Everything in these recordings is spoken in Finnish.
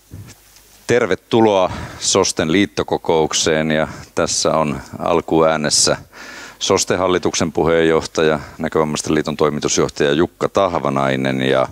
Tervetuloa SOSTEn liittokokoukseen ja tässä on alkuäänessä SOSTE-hallituksen puheenjohtaja, Näkövammaisten liiton toimitusjohtaja Jukka Tahvanainen ja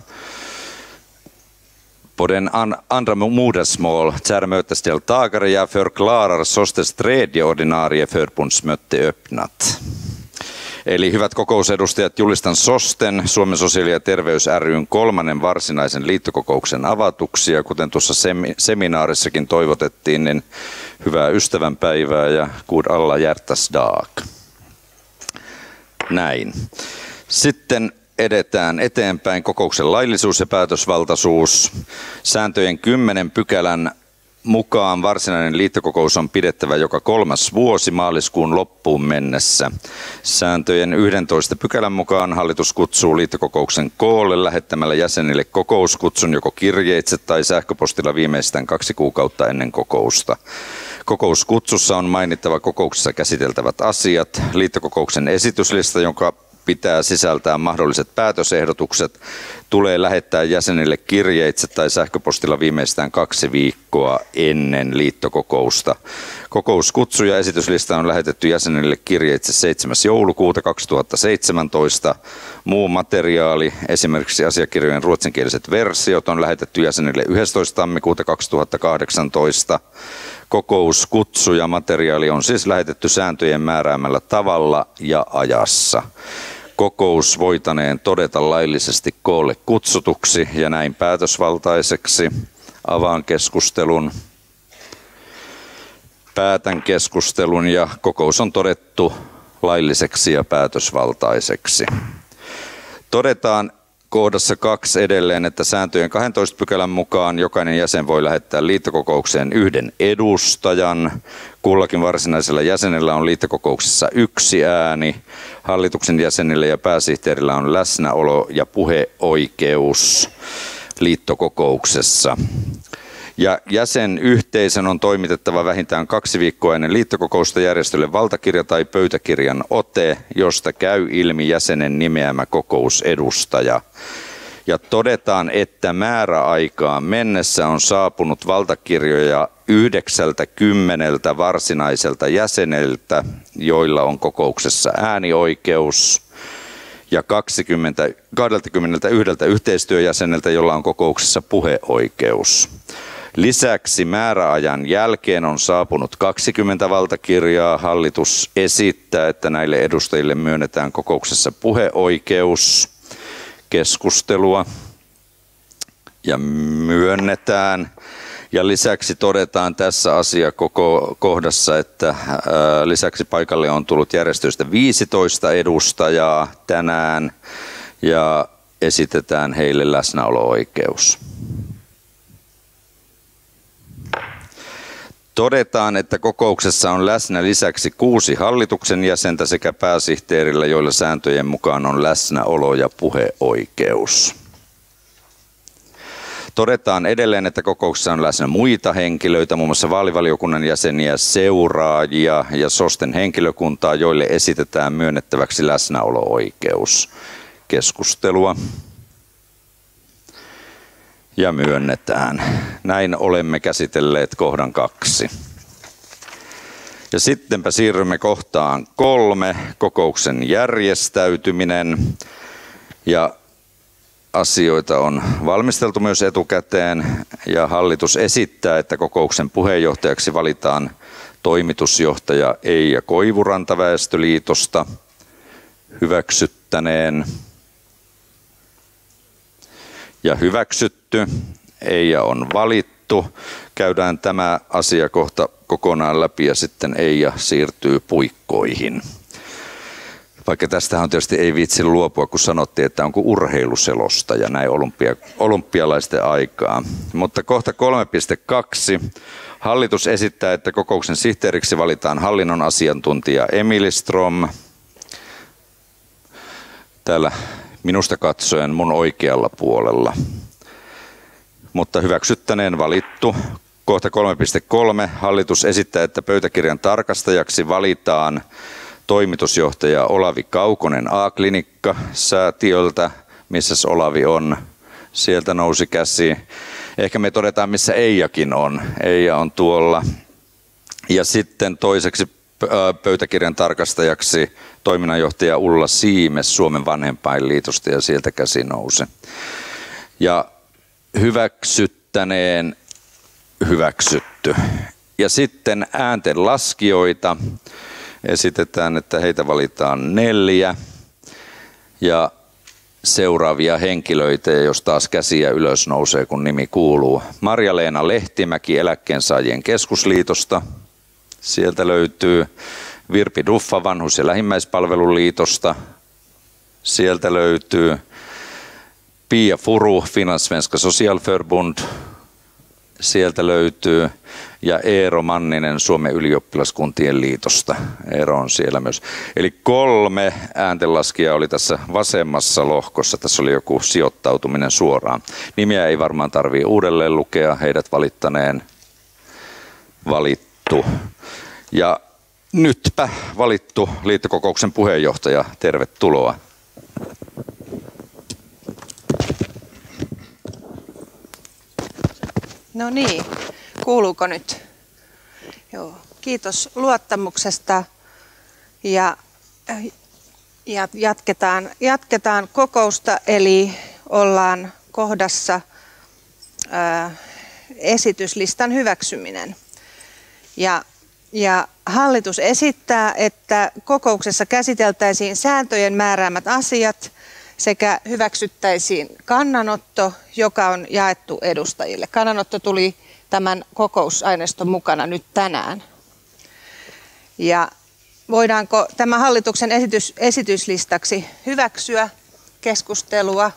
på den andra modersmål termötesdeltagare jag förklarar SOSTEs tredje ordinarie förbundsmöte öppnat. Eli hyvät kokousedustajat, julistan SOSTEn, Suomen sosiaali- ja terveys ry:n kolmannen varsinaisen liittokokouksen avatuksi. Ja kuten tuossa seminaarissakin toivotettiin, niin hyvää ystävänpäivää ja god alla hjärtas dag. Näin. Sitten edetään eteenpäin kokouksen laillisuus ja päätösvaltaisuus. Sääntöjen 10 pykälän mukaan varsinainen liittokokous on pidettävä joka 3. vuosi maaliskuun loppuun mennessä. Sääntöjen 11 pykälän mukaan hallitus kutsuu liittokokouksen koolle lähettämällä jäsenille kokouskutsun joko kirjeitse tai sähköpostilla viimeistään 2 kuukautta ennen kokousta. Kokouskutsussa on mainittava kokouksessa käsiteltävät asiat, liittokokouksen esityslista, jonka pitää sisältää mahdolliset päätösehdotukset, tulee lähettää jäsenille kirjeitse tai sähköpostilla viimeistään 2 viikkoa ennen liittokokousta. Kokouskutsu ja esityslista on lähetetty jäsenille kirjeitse 7. joulukuuta 2017. Muu materiaali, esimerkiksi asiakirjojen ruotsinkieliset versiot, on lähetetty jäsenille 11. tammikuuta 2018. Kokouskutsu ja materiaali on siis lähetetty sääntöjen määräämällä tavalla ja ajassa. Kokous voitaneen todeta laillisesti koolle kutsutuksi ja näin päätösvaltaiseksi. Avaan keskustelun. Päätän keskustelun ja kokous on todettu lailliseksi ja päätösvaltaiseksi. Todetaan kohdassa 2 edelleen, että sääntöjen 12 pykälän mukaan jokainen jäsen voi lähettää liittokokoukseen 1 edustajan. Kullakin varsinaisella jäsenellä on liittokokouksessa 1 ääni. Hallituksen jäsenillä ja pääsihteerillä on läsnäolo ja puheoikeus liittokokouksessa. Ja jäsenyhteisön on toimitettava vähintään 2 viikkoa ennen liittokokousta järjestölle valtakirja tai pöytäkirjan ote, josta käy ilmi jäsenen nimeämä kokousedustaja. Ja todetaan, että määräaikaan mennessä on saapunut valtakirjoja 90 varsinaiselta jäseneltä, joilla on kokouksessa äänioikeus, ja 21 yhteistyöjäseneltä, jolla on kokouksessa puheoikeus. Lisäksi määräajan jälkeen on saapunut 20 valtakirjaa. Hallitus esittää, että näille edustajille myönnetään kokouksessa puheoikeus. Keskustelua ja myönnetään. Ja lisäksi todetaan tässä asiakohdassa, että lisäksi paikalle on tullut järjestöistä 15 edustajaa tänään ja esitetään heille läsnäolo-oikeus. Todetaan, että kokouksessa on läsnä lisäksi 6 hallituksen jäsentä sekä pääsihteerillä, joilla sääntöjen mukaan on läsnäolo ja puheoikeus. Todetaan edelleen, että kokouksessa on läsnä muita henkilöitä, muun muassa vaalivaliokunnan jäseniä, seuraajia ja SOSTEn henkilökuntaa, joille esitetään myönnettäväksi läsnäolo-oikeus. Keskustelua. Ja myönnetään. Näin olemme käsitelleet kohdan 2. Ja sittenpä siirrymme kohtaan 3, kokouksen järjestäytyminen. Ja asioita on valmisteltu myös etukäteen ja hallitus esittää, että kokouksen puheenjohtajaksi valitaan toimitusjohtaja Eija Koivuranta Väestöliitosta. Hyväksyttäneen. Ja hyväksytty. Eija on valittu. Käydään tämä asiakohta kokonaan läpi ja sitten Eija siirtyy puikkoihin. Vaikka tästähän tietysti ei viitsi luopua, kun sanottiin, että onko urheiluselostaja näin olympialaisten aikaa. Mutta kohta 3.2. Hallitus esittää, että kokouksen sihteeriksi valitaan hallinnon asiantuntija Emily Strom. Täällä minusta katsoen mun oikealla puolella. Mutta hyväksyttäneen valittu. Kohta 3.3. Hallitus esittää, että pöytäkirjan tarkastajaksi valitaan toimitusjohtaja Olavi Kaukonen A-klinikka-säätiöltä. Missäs Olavi on? Sieltä nousi käsi. Ehkä me todetaan, missä Eijakin on. Eija on tuolla. Ja sitten toiseksi pöytäkirjan tarkastajaksi toiminnanjohtaja Ulla Siimes Suomen Vanhempainliitosta, ja sieltä käsi nousi. Ja hyväksyttäneen hyväksytty. Ja sitten ääntenlaskijoita esitetään, että heitä valitaan 4. Ja seuraavia henkilöitä, jos taas käsiä ylös nousee, kun nimi kuuluu. Marja-Leena Lehtimäki Eläkkeensaajien keskusliitosta. Sieltä löytyy Virpi Duffa Vanhus- ja lähimmäispalveluliitosta. Sieltä löytyy Pia Furu Finlandssvenska Socialförbund. Sieltä löytyy ja Eero Manninen Suomen ylioppilaskuntien liitosta. Eero on siellä myös. Eli 3 ääntenlaskijaa oli tässä vasemmassa lohkossa. Tässä oli joku sijoittautuminen suoraan. Nimiä ei varmaan tarvitse uudelleen lukea. Heidät valittaneen valittu. Ja nytpä valittu liittokokouksen puheenjohtaja. Tervetuloa. No niin, kuuluuko nyt? Joo, kiitos luottamuksesta ja jatketaan kokousta, eli ollaan kohdassa esityslistan hyväksyminen. Ja hallitus esittää, että kokouksessa käsiteltäisiin sääntöjen määräämät asiat sekä hyväksyttäisiin kannanotto, joka on jaettu edustajille. Kannanotto tuli tämän kokousaineiston mukana nyt tänään. Ja voidaanko tämä hallituksen esityslistaksi hyväksyä? Keskustelua?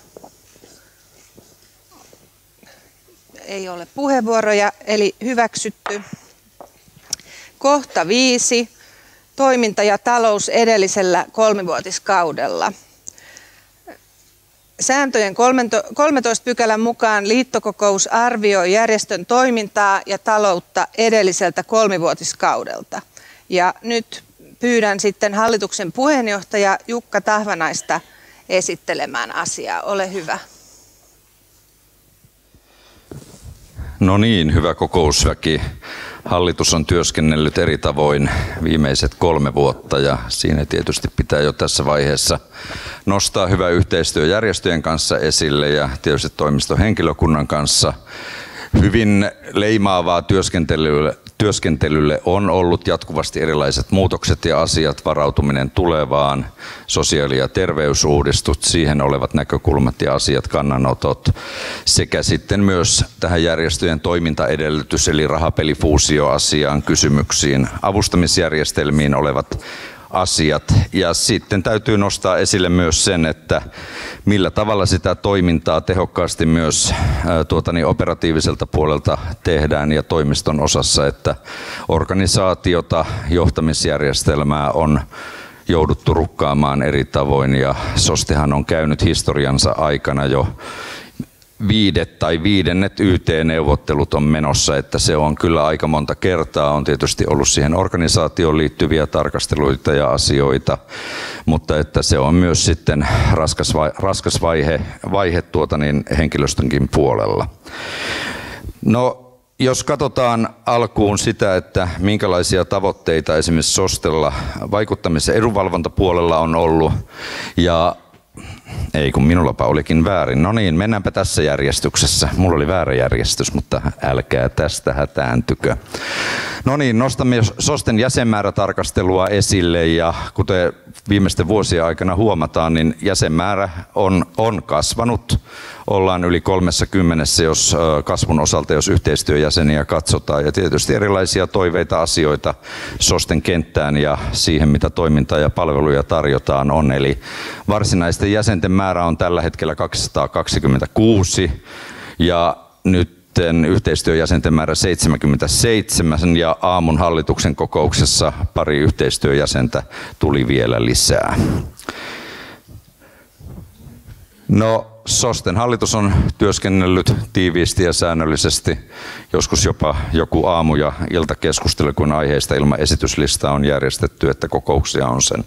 Ei ole puheenvuoroja, eli hyväksytty. Kohta 5. Toiminta ja talous edellisellä 3-vuotiskaudella. Sääntöjen 13 pykälän mukaan liittokokous arvioi järjestön toimintaa ja taloutta edelliseltä 3-vuotiskaudelta. Ja nyt pyydän sitten hallituksen puheenjohtaja Jukka Tahvanaista esittelemään asiaa. Ole hyvä. No niin, hyvä kokousväki. Hallitus on työskennellyt eri tavoin viimeiset 3 vuotta ja siinä tietysti pitää jo tässä vaiheessa nostaa hyvä yhteistyö järjestöjen kanssa esille ja tietysti toimiston henkilökunnan kanssa. Hyvin leimaavaa työskentelylle on ollut jatkuvasti erilaiset muutokset ja asiat, varautuminen tulevaan, sosiaali- ja terveysuudistus, siihen olevat näkökulmat ja asiat, kannanotot, sekä sitten myös tähän järjestöjen toimintaedellytys eli rahapelifuusioasiaan, kysymyksiin, avustamisjärjestelmiin olevat asiat. Ja sitten täytyy nostaa esille myös sen, että millä tavalla sitä toimintaa tehokkaasti myös operatiiviselta puolelta tehdään ja toimiston osassa, että organisaatiota, johtamisjärjestelmää on jouduttu rukkaamaan eri tavoin ja SOSTEhan on käynyt historiansa aikana jo 5. tai 5. YT-neuvottelut on menossa, että se on kyllä aika monta kertaa. On tietysti ollut siihen organisaatioon liittyviä tarkasteluita ja asioita, mutta että se on myös sitten raskas vaihe henkilöstönkin puolella. No, jos katsotaan alkuun sitä, että minkälaisia tavoitteita esimerkiksi SOSTella vaikuttamis- ja edunvalvontapuolella on ollut ja ei kun minullapa olikin väärin. No niin, mennäänpä tässä järjestyksessä. Mulla oli väärä järjestys, mutta älkää tästä hätääntykö. No niin, nostamme SOSTen jäsenmäärätarkastelua esille ja kuten viimeisten vuosien aikana huomataan, niin jäsenmäärä on kasvanut. Ollaan yli 30, jos kasvun osalta, jos yhteistyöjäseniä katsotaan ja tietysti erilaisia toiveita, asioita SOSTen kenttään ja siihen, mitä toimintaa ja palveluja tarjotaan on. Eli varsinaisten jäsenten määrä on tällä hetkellä 226 ja nyt yhteistyöjäsenten määrä 77 ja aamun hallituksen kokouksessa pari yhteistyöjäsentä tuli vielä lisää. No, SOSTen hallitus on työskennellyt tiiviisti ja säännöllisesti, joskus jopa joku aamu- ja iltakeskustelu, kun aiheesta ilman esityslistaa on järjestetty, että kokouksia on sen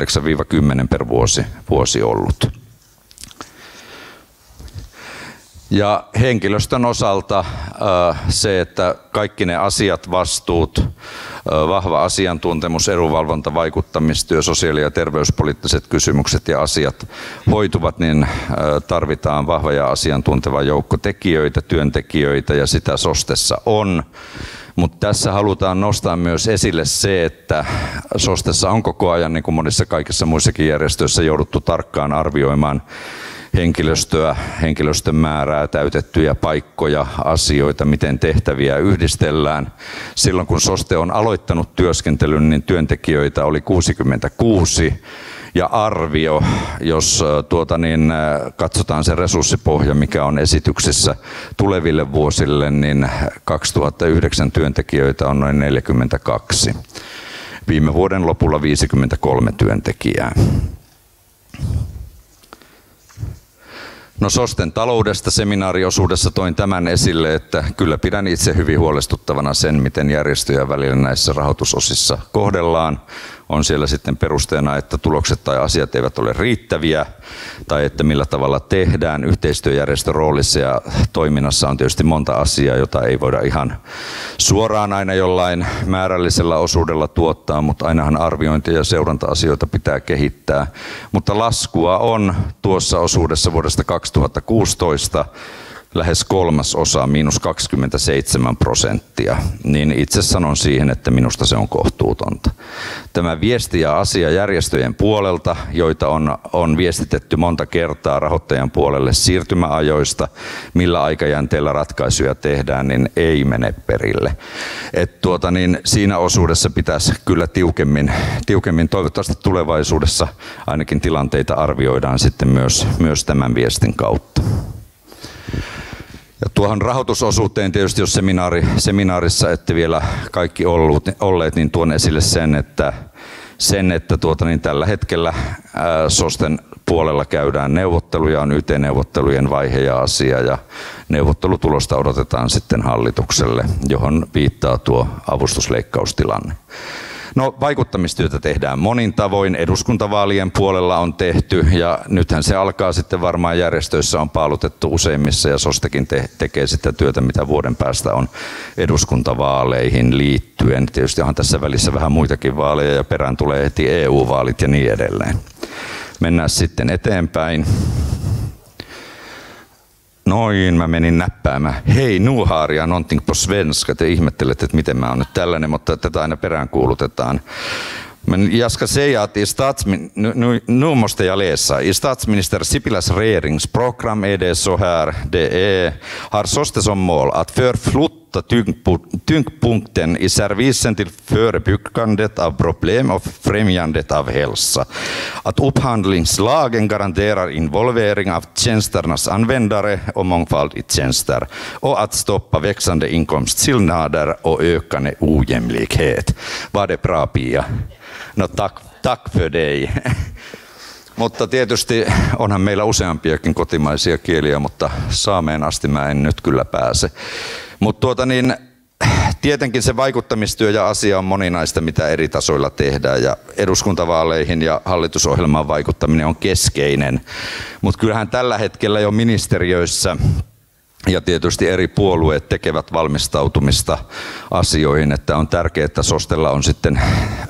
8-10 per vuosi ollut. Ja henkilöstön osalta se, että kaikki ne asiat, vastuut, vahva asiantuntemus, edunvalvonta, vaikuttamistyö, sosiaali- ja terveyspoliittiset kysymykset ja asiat hoituvat, niin tarvitaan vahva ja asiantunteva joukko tekijöitä, työntekijöitä, ja sitä SOSTessa on. Mutta tässä halutaan nostaa myös esille se, että SOSTessa on koko ajan, niin kuin monissa kaikissa muissakin järjestöissä, jouduttu tarkkaan arvioimaan henkilöstöä, henkilöstön määrää, täytettyjä paikkoja, asioita, miten tehtäviä yhdistellään. Silloin kun SOSTE on aloittanut työskentelyn, niin työntekijöitä oli 66 ja arvio, jos katsotaan se resurssipohja, mikä on esityksessä tuleville vuosille, niin 2009 työntekijöitä on noin 42. Viime vuoden lopulla 53 työntekijää. No SOSTEn taloudesta seminaariosuudessa toin tämän esille, että kyllä pidän itse hyvin huolestuttavana sen, miten järjestöjen välillä näissä rahoitusosissa kohdellaan. On siellä sitten perusteena, että tulokset tai asiat eivät ole riittäviä, tai että millä tavalla tehdään. Yhteistyöjärjestön roolissa ja toiminnassa on tietysti monta asiaa, jota ei voida ihan suoraan aina jollain määrällisellä osuudella tuottaa, mutta ainahan arviointi- ja seuranta-asioita pitää kehittää. Mutta laskua on tuossa osuudessa vuodesta 2016 lähes kolmasosa, -27%, niin itse sanon siihen, että minusta se on kohtuutonta. Tämä viesti ja asia järjestöjen puolelta, joita on viestitetty monta kertaa rahoittajan puolelle siirtymäajoista, millä aikajänteellä ratkaisuja tehdään, niin ei mene perille. Siinä osuudessa pitäisi kyllä tiukemmin toivottavasti tulevaisuudessa ainakin tilanteita arvioidaan sitten myös tämän viestin kautta. Ja tuohon rahoitusosuuteen tietysti, jos seminaarissa ette vielä kaikki olleet, niin tuon esille sen, että tällä hetkellä SOSTEn puolella käydään neuvotteluja, on YT-neuvottelujen vaihe ja asia, ja neuvottelutulosta odotetaan sitten hallitukselle, johon viittaa tuo avustusleikkaustilanne. No, vaikuttamistyötä tehdään monin tavoin. Eduskuntavaalien puolella on tehty, ja nythän se alkaa sitten varmaan järjestöissä on paalutettu useimmissa, ja SOSTEkin tekee sitä työtä, mitä vuoden päästä on eduskuntavaaleihin liittyen. Tietysti onhan tässä välissä vähän muitakin vaaleja, ja perään tulee heti EU-vaalit ja niin edelleen. Mennään sitten eteenpäin. Noin, mä menin näppäämään. Hei, nu har jag någonting på svenska. Te ihmettelette, että miten mä oon nyt tällainen, mutta tätä aina perään kuulutetaan. Men jag ska säga att nu måste jag läsa. I statsminister Sipiläs regeringsprogram är det så här. Har SOSTE som mål att förflytta tyngdpunkten i servicen till förebyggandet av problem och främjandet av hälsa. Att upphandlingslagen garanterar involvering av tjänsternas användare och mångfald i tjänster. Och att stoppa växande inkomstskillnader och ökande ojämlikhet. Var det bra, Pia? No tack för dig. Mutta tietysti onhan meillä useampiakin kotimaisia kieliä, mutta saameen asti mä en nyt kyllä pääse. Mutta tietenkin se vaikuttamistyö ja asia on moninaista, mitä eri tasoilla tehdään, ja eduskuntavaaleihin ja hallitusohjelmaan vaikuttaminen on keskeinen. Mutta kyllähän tällä hetkellä jo ministeriöissä ja tietysti eri puolueet tekevät valmistautumista asioihin, että on tärkeää, että SOSTElla on sitten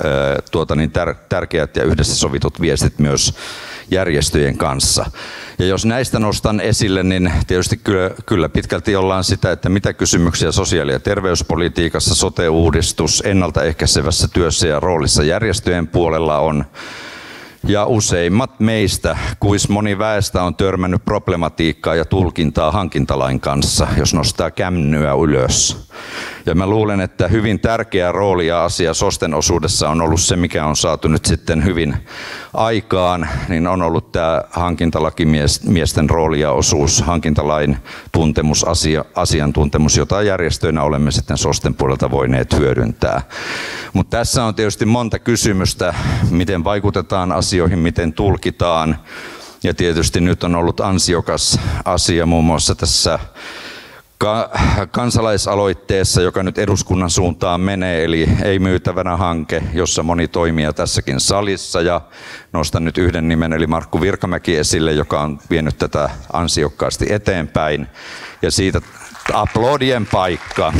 tärkeät ja yhdessä sovitut viestit myös järjestöjen kanssa. Ja jos näistä nostan esille, niin tietysti kyllä pitkälti ollaan sitä, että mitä kysymyksiä sosiaali- ja terveyspolitiikassa, sote-uudistus, ennaltaehkäisevässä työssä ja roolissa järjestöjen puolella on. Ja useimmat meistä, kuis moni väestä, on törmännyt problematiikkaa ja tulkintaa hankintalain kanssa, jos nostaa kämnyä ylös. Ja mä luulen, että hyvin tärkeä rooli ja asia SOSTEn osuudessa on ollut se, mikä on saatu nyt sitten hyvin aikaan, niin on ollut tämä hankintalakimiesten rooli ja osuus, hankintalain tuntemus, asiantuntemus, jota järjestöinä olemme sitten SOSTEn puolelta voineet hyödyntää. Mutta tässä on tietysti monta kysymystä, miten vaikutetaan asioihin, miten tulkitaan. Ja tietysti nyt on ollut ansiokas asia muun muassa tässä kansalaisaloitteessa, joka nyt eduskunnan suuntaan menee, eli ei myytävänä hanke, jossa moni toimija tässäkin salissa, ja nostan nyt yhden nimen, eli Markku Virkamäki esille, joka on vienyt tätä ansiokkaasti eteenpäin, ja siitä aplodien paikka.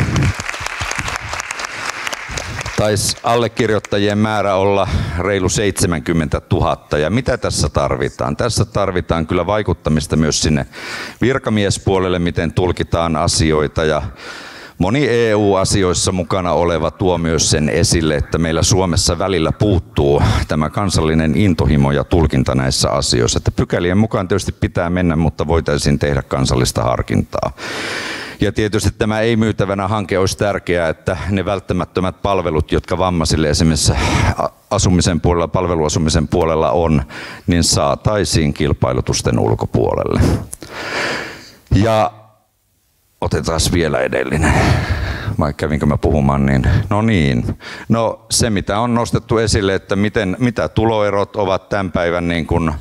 Taisi allekirjoittajien määrä olla reilu 70 000. Ja mitä tässä tarvitaan? Tässä tarvitaan kyllä vaikuttamista myös sinne virkamiespuolelle, miten tulkitaan asioita. Ja moni EU-asioissa mukana oleva tuo myös sen esille, että meillä Suomessa välillä puuttuu tämä kansallinen intohimo ja tulkinta näissä asioissa. Että pykälien mukaan tietysti pitää mennä, mutta voitaisiin tehdä kansallista harkintaa. Ja tietysti tämä ei myytävänä hanke olisi tärkeää, että ne välttämättömät palvelut, jotka vammaisille esimerkiksi asumisen puolella, palveluasumisen puolella on, niin saataisiin kilpailutusten ulkopuolelle. Ja otetaan vielä edellinen. Vai kävinkö mä puhumaan niin? No se mitä on nostettu esille, että mitä tuloerot ovat tämän päivän niin kuin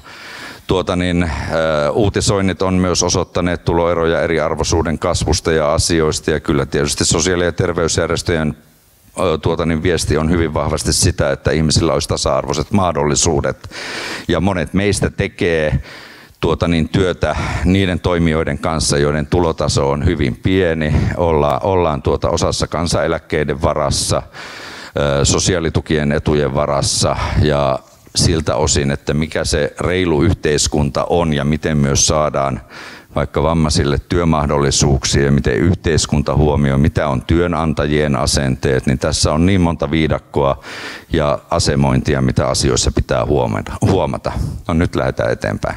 uutisoinnit on myös osoittaneet tuloeroja eriarvoisuuden kasvusta ja asioista, ja kyllä tietysti sosiaali- ja terveysjärjestöjen viesti on hyvin vahvasti sitä, että ihmisillä olisi tasa-arvoiset mahdollisuudet, ja monet meistä tekee työtä niiden toimijoiden kanssa, joiden tulotaso on hyvin pieni, ollaan osassa kansaneläkkeiden varassa, sosiaalitukien etujen varassa, ja siltä osin, että mikä se reilu yhteiskunta on ja miten myös saadaan vaikka vammaisille työmahdollisuuksia ja miten yhteiskunta huomioi, mitä on työnantajien asenteet, niin tässä on niin monta viidakkoa ja asemointia, mitä asioissa pitää huomata. No nyt lähdetään eteenpäin.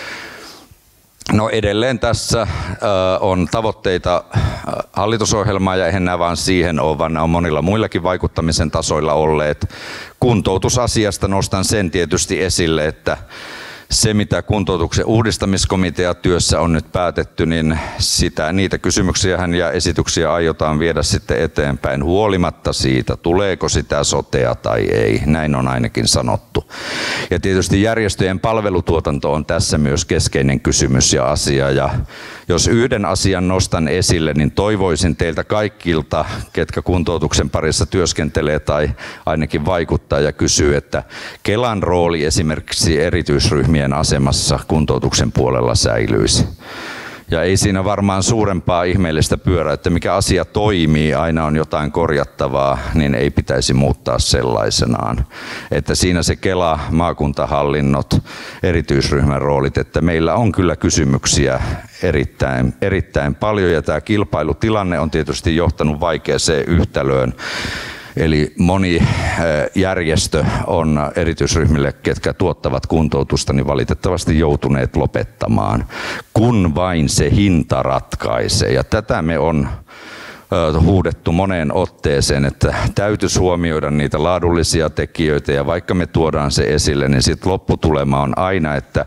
No edelleen tässä on tavoitteita hallitusohjelmaa, ja eihän nämä vaan siihen ole, vaan nämä on monilla muillakin vaikuttamisen tasoilla olleet. Kuntoutusasiasta nostan sen tietysti esille, että se mitä kuntoutuksen uudistamiskomitea työssä on nyt päätetty, niin niitä kysymyksiä ja esityksiä aiotaan viedä sitten eteenpäin huolimatta siitä, tuleeko sitä sotea tai ei. Näin on ainakin sanottu. Ja tietysti järjestöjen palvelutuotanto on tässä myös keskeinen kysymys ja asia. Ja jos yhden asian nostan esille, niin toivoisin teiltä kaikilta, ketkä kuntoutuksen parissa työskentelee tai ainakin vaikuttaa ja kysyy, että Kelan rooli esimerkiksi erityisryhmien asemassa kuntoutuksen puolella säilyisi. Ja ei siinä varmaan suurempaa ihmeellistä pyörää, että mikä asia toimii, aina on jotain korjattavaa, niin ei pitäisi muuttaa sellaisenaan. Että siinä se Kela, maakuntahallinnot, erityisryhmän roolit, että meillä on kyllä kysymyksiä erittäin paljon, ja tämä kilpailutilanne on tietysti johtanut vaikeaseen yhtälöön. Eli moni järjestö on erityisryhmille, ketkä tuottavat kuntoutusta, niin valitettavasti joutuneet lopettamaan, kun vain se hinta ratkaisee. Ja tätä me on huudettu moneen otteeseen, että täytyisi huomioida niitä laadullisia tekijöitä, ja vaikka me tuodaan se esille, niin sitten lopputulema on aina, että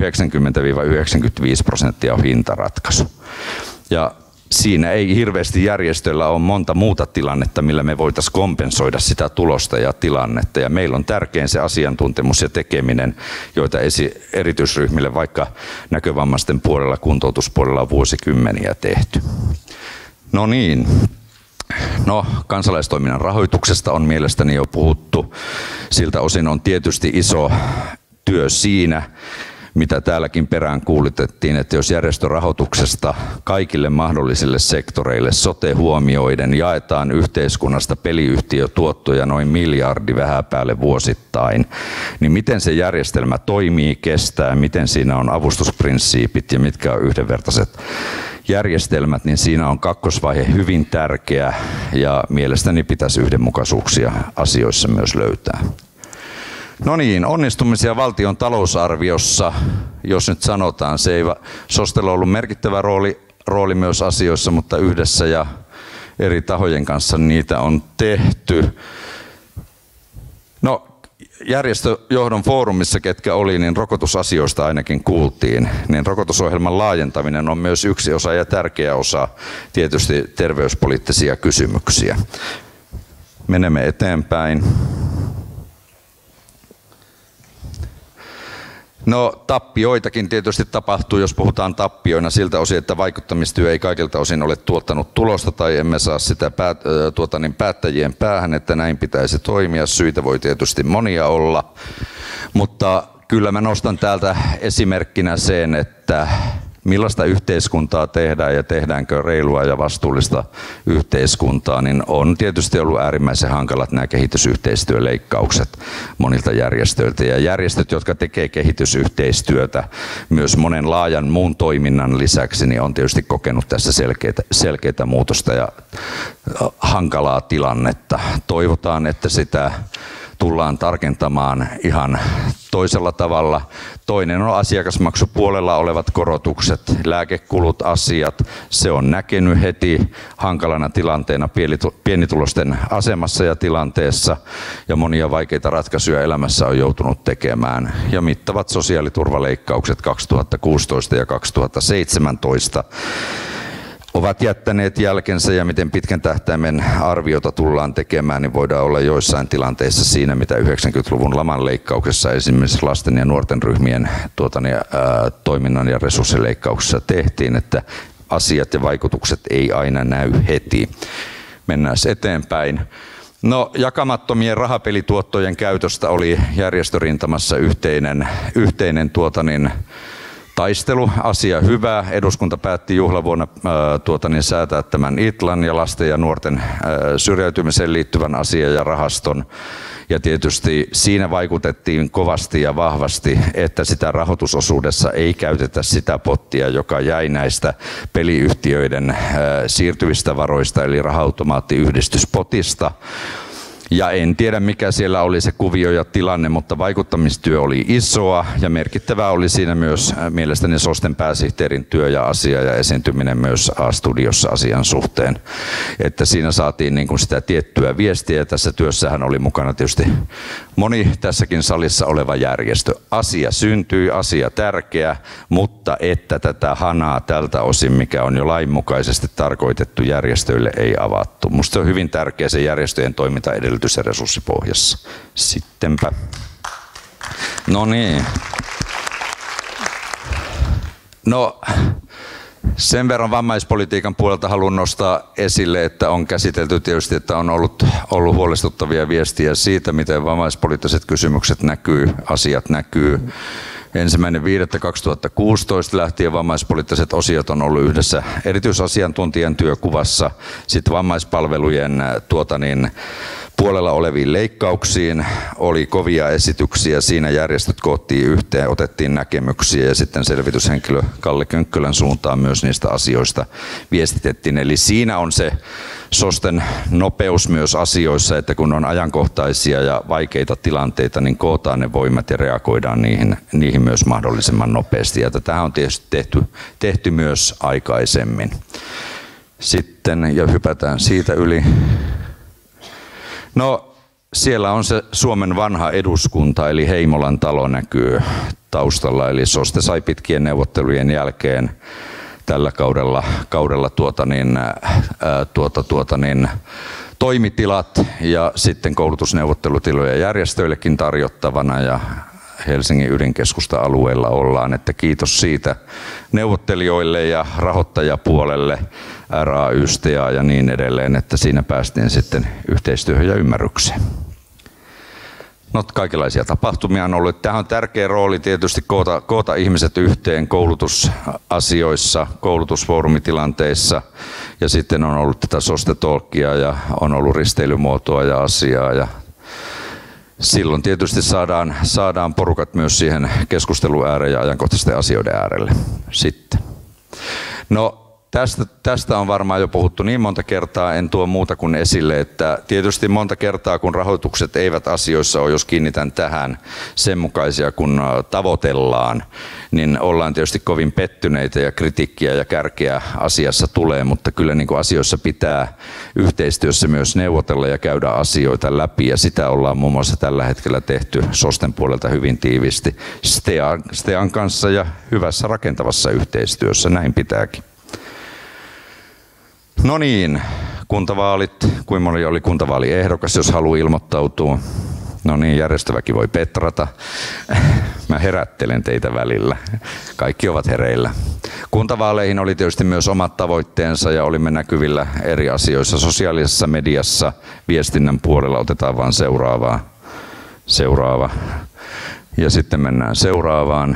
90–95% on hintaratkaisu. Ja siinä ei hirveästi järjestöllä ole monta muuta tilannetta, millä me voitaisiin kompensoida sitä tulosta ja tilannetta. Ja meillä on tärkein se asiantuntemus ja tekeminen, joita erityisryhmille vaikka näkövammaisten puolella, kuntoutuspuolella on vuosikymmeniä tehty. No niin. No, kansalaistoiminnan rahoituksesta on mielestäni jo puhuttu. Siltä osin on tietysti iso työ siinä, mitä täälläkin perään kuulutettiin, että jos järjestörahoituksesta kaikille mahdollisille sektoreille sote huomioiden jaetaan yhteiskunnasta peliyhtiötuottoja noin miljardi vähän päälle vuosittain, niin miten se järjestelmä toimii, kestää, miten siinä on avustusprinsiipit ja mitkä on yhdenvertaiset järjestelmät, niin siinä on kakkosvaihe hyvin tärkeä, ja mielestäni pitäisi yhdenmukaisuuksia asioissa myös löytää. No niin, onnistumisia valtion talousarviossa, jos nyt sanotaan, se ei SOSTElla ollut merkittävä rooli myös asioissa, mutta yhdessä ja eri tahojen kanssa niitä on tehty. No, järjestöjohdon foorumissa, ketkä oli, niin rokotusasioista ainakin kuultiin, niin rokotusohjelman laajentaminen on myös yksi osa ja tärkeä osa tietysti terveyspoliittisia kysymyksiä. Menemme eteenpäin. No tappioitakin tietysti tapahtuu, jos puhutaan tappioina siltä osin, että vaikuttamistyö ei kaikilta osin ole tuottanut tulosta tai emme saa sitä päättäjien päähän, että näin pitäisi toimia. Syitä voi tietysti monia olla, mutta kyllä mä nostan täältä esimerkkinä sen, että millaista yhteiskuntaa tehdään ja tehdäänkö reilua ja vastuullista yhteiskuntaa, niin on tietysti ollut äärimmäisen hankalat nämä kehitysyhteistyöleikkaukset monilta järjestöiltä. Ja järjestöt, jotka tekee kehitysyhteistyötä myös monen laajan muun toiminnan lisäksi, niin on tietysti kokenut tässä selkeää muutosta ja hankalaa tilannetta. Toivotaan, että sitä tullaan tarkentamaan ihan toisella tavalla. Toinen on asiakasmaksupuolella olevat korotukset, lääkekulut, asiat. Se on näkynyt heti hankalana tilanteena pienituloisten asemassa ja tilanteessa, ja monia vaikeita ratkaisuja elämässä on joutunut tekemään. Ja mittavat sosiaaliturvaleikkaukset 2016 ja 2017 ovat jättäneet jälkensä, ja miten pitkän tähtäimen arviota tullaan tekemään, niin voidaan olla joissain tilanteissa siinä, mitä 90-luvun laman leikkauksessa esimerkiksi lasten ja nuorten ryhmien toiminnan ja resurssileikkauksessa tehtiin, että asiat ja vaikutukset ei aina näy heti. Mennään eteenpäin. No, jakamattomien rahapelituottojen käytöstä oli järjestörintamassa yhteinen taistelu, asia hyvä. Eduskunta päätti juhlavuonna säätää tämän ITLAn ja lasten ja nuorten syrjäytymiseen liittyvän asian ja rahaston. Ja tietysti siinä vaikutettiin kovasti ja vahvasti, että sitä rahoitusosuudessa ei käytetä sitä pottia, joka jäi näistä peliyhtiöiden siirtyvistä varoista, eli raha-automaattiyhdistyspotista. Ja en tiedä, mikä siellä oli se kuvio ja tilanne, mutta vaikuttamistyö oli isoa, ja merkittävää oli siinä myös mielestäni SOSTEn pääsihteerin työ ja asia ja esiintyminen myös A-studiossa asian suhteen. Että siinä saatiin niin kuin sitä tiettyä viestiä, ja tässä työssähän oli mukana tietysti moni tässäkin salissa oleva järjestö. Asia syntyi, asia tärkeä, mutta että tätä hanaa tältä osin, mikä on jo lainmukaisesti tarkoitettu järjestöille, ei avattu. Musta se on hyvin tärkeä se järjestöjen toiminta edellytys ja resurssipohjassa. Sittenpä. No niin. No, sen verran vammaispolitiikan puolelta haluan nostaa esille, että on käsitelty tietysti, että on ollut huolestuttavia viestiä siitä, miten vammaispoliittiset kysymykset asiat näkyy. 1.5.2016 lähtien vammaispoliittiset osiot on ollut yhdessä erityisasiantuntijan työkuvassa. Sitten vammaispalvelujen puolella oleviin leikkauksiin oli kovia esityksiä. Siinä järjestöt koottiin yhteen, otettiin näkemyksiä, ja sitten selvityshenkilö Kalle Könkkölän suuntaan myös niistä asioista viestitettiin. Eli siinä on se SOSTEn nopeus myös asioissa, että kun on ajankohtaisia ja vaikeita tilanteita, niin kootaan ne voimat ja reagoidaan niihin myös mahdollisimman nopeasti. Ja tätä on tietysti tehty myös aikaisemmin. Sitten, ja hypätään siitä yli. No, siellä on se Suomen vanha eduskunta, eli Heimolan talo näkyy taustalla, eli SOSTE sai pitkien neuvottelujen jälkeen tällä kaudella toimitilat ja sitten koulutusneuvottelutiloja järjestöillekin tarjottavana, ja Helsingin ydinkeskusta-alueella ollaan, että kiitos siitä neuvottelijoille ja rahoittajapuolelle, RAYstä ja niin edelleen, että siinä päästiin sitten yhteistyöhön ja ymmärrykseen. No, kaikenlaisia tapahtumia on ollut. Tähän on tärkeä rooli tietysti koota ihmiset yhteen koulutusasioissa, koulutusfoorumitilanteissa, ja sitten on ollut tätä SOSTE-talkia ja on ollut risteilymuotoa ja asiaa, ja silloin tietysti saadaan porukat myös siihen keskustelun ääreen ja ajankohtaisten asioiden äärelle sitten. No, tästä on varmaan jo puhuttu niin monta kertaa, en tuo muuta kuin esille, että tietysti monta kertaa kun rahoitukset eivät asioissa ole, jos kiinnitän tähän sen mukaisia kun tavoitellaan, niin ollaan tietysti kovin pettyneitä ja kritiikkiä ja kärkeä asiassa tulee, mutta kyllä niin kuin asioissa pitää yhteistyössä myös neuvotella ja käydä asioita läpi, ja sitä ollaan muun muassa tällä hetkellä tehty SOSTEn puolelta hyvin tiivisti STEAn kanssa ja hyvässä rakentavassa yhteistyössä, näin pitääkin. No niin, kuntavaalit, kuinka moni oli kuntavaaliehdokas, jos haluaa ilmoittautua. No niin, järjestöväki voi petrata. Mä herättelen teitä välillä. Kaikki ovat hereillä. Kuntavaaleihin oli tietysti myös omat tavoitteensa ja olimme näkyvillä eri asioissa. Sosiaalisessa mediassa, viestinnän puolella otetaan vaan seuraava. Ja sitten mennään seuraavaan.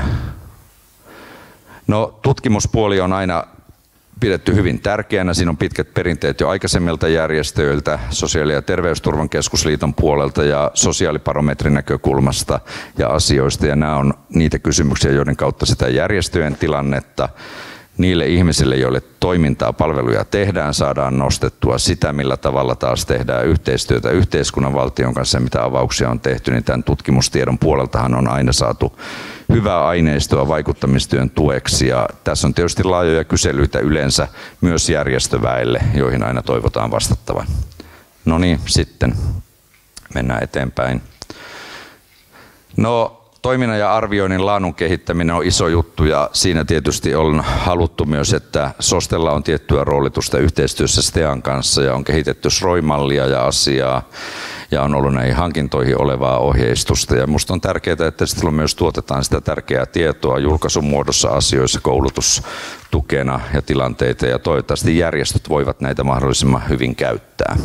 No, tutkimuspuoli on aina pidetty hyvin tärkeänä. Siinä on pitkät perinteet jo aikaisemmilta järjestöiltä, Sosiaali- ja terveysturvan keskusliiton puolelta ja sosiaalibarometrin näkökulmasta ja asioista. Ja nämä on niitä kysymyksiä, joiden kautta sitä järjestöjen tilannetta niille ihmisille, joille toimintaa, palveluja tehdään, saadaan nostettua sitä, millä tavalla taas tehdään yhteistyötä yhteiskunnan valtion kanssa, mitä avauksia on tehty, niin tämän tutkimustiedon puoleltahan on aina saatu hyvää aineistoa vaikuttamistyön tueksi. Ja tässä on tietysti laajoja kyselyitä yleensä myös järjestöväelle, joihin aina toivotaan vastattavan. No niin, sitten mennään eteenpäin. No, toiminnan ja arvioinnin laadun kehittäminen on iso juttu ja siinä tietysti on haluttu myös, että SOSTella on tiettyä roolitusta yhteistyössä STEAn kanssa ja on kehitetty SROI-mallia ja asiaa ja on ollut näihin hankintoihin olevaa ohjeistusta. Ja minusta on tärkeää, että silloin myös tuotetaan sitä tärkeää tietoa julkaisun muodossa asioissa, koulutustukena ja tilanteita ja toivottavasti järjestöt voivat näitä mahdollisimman hyvin käyttää.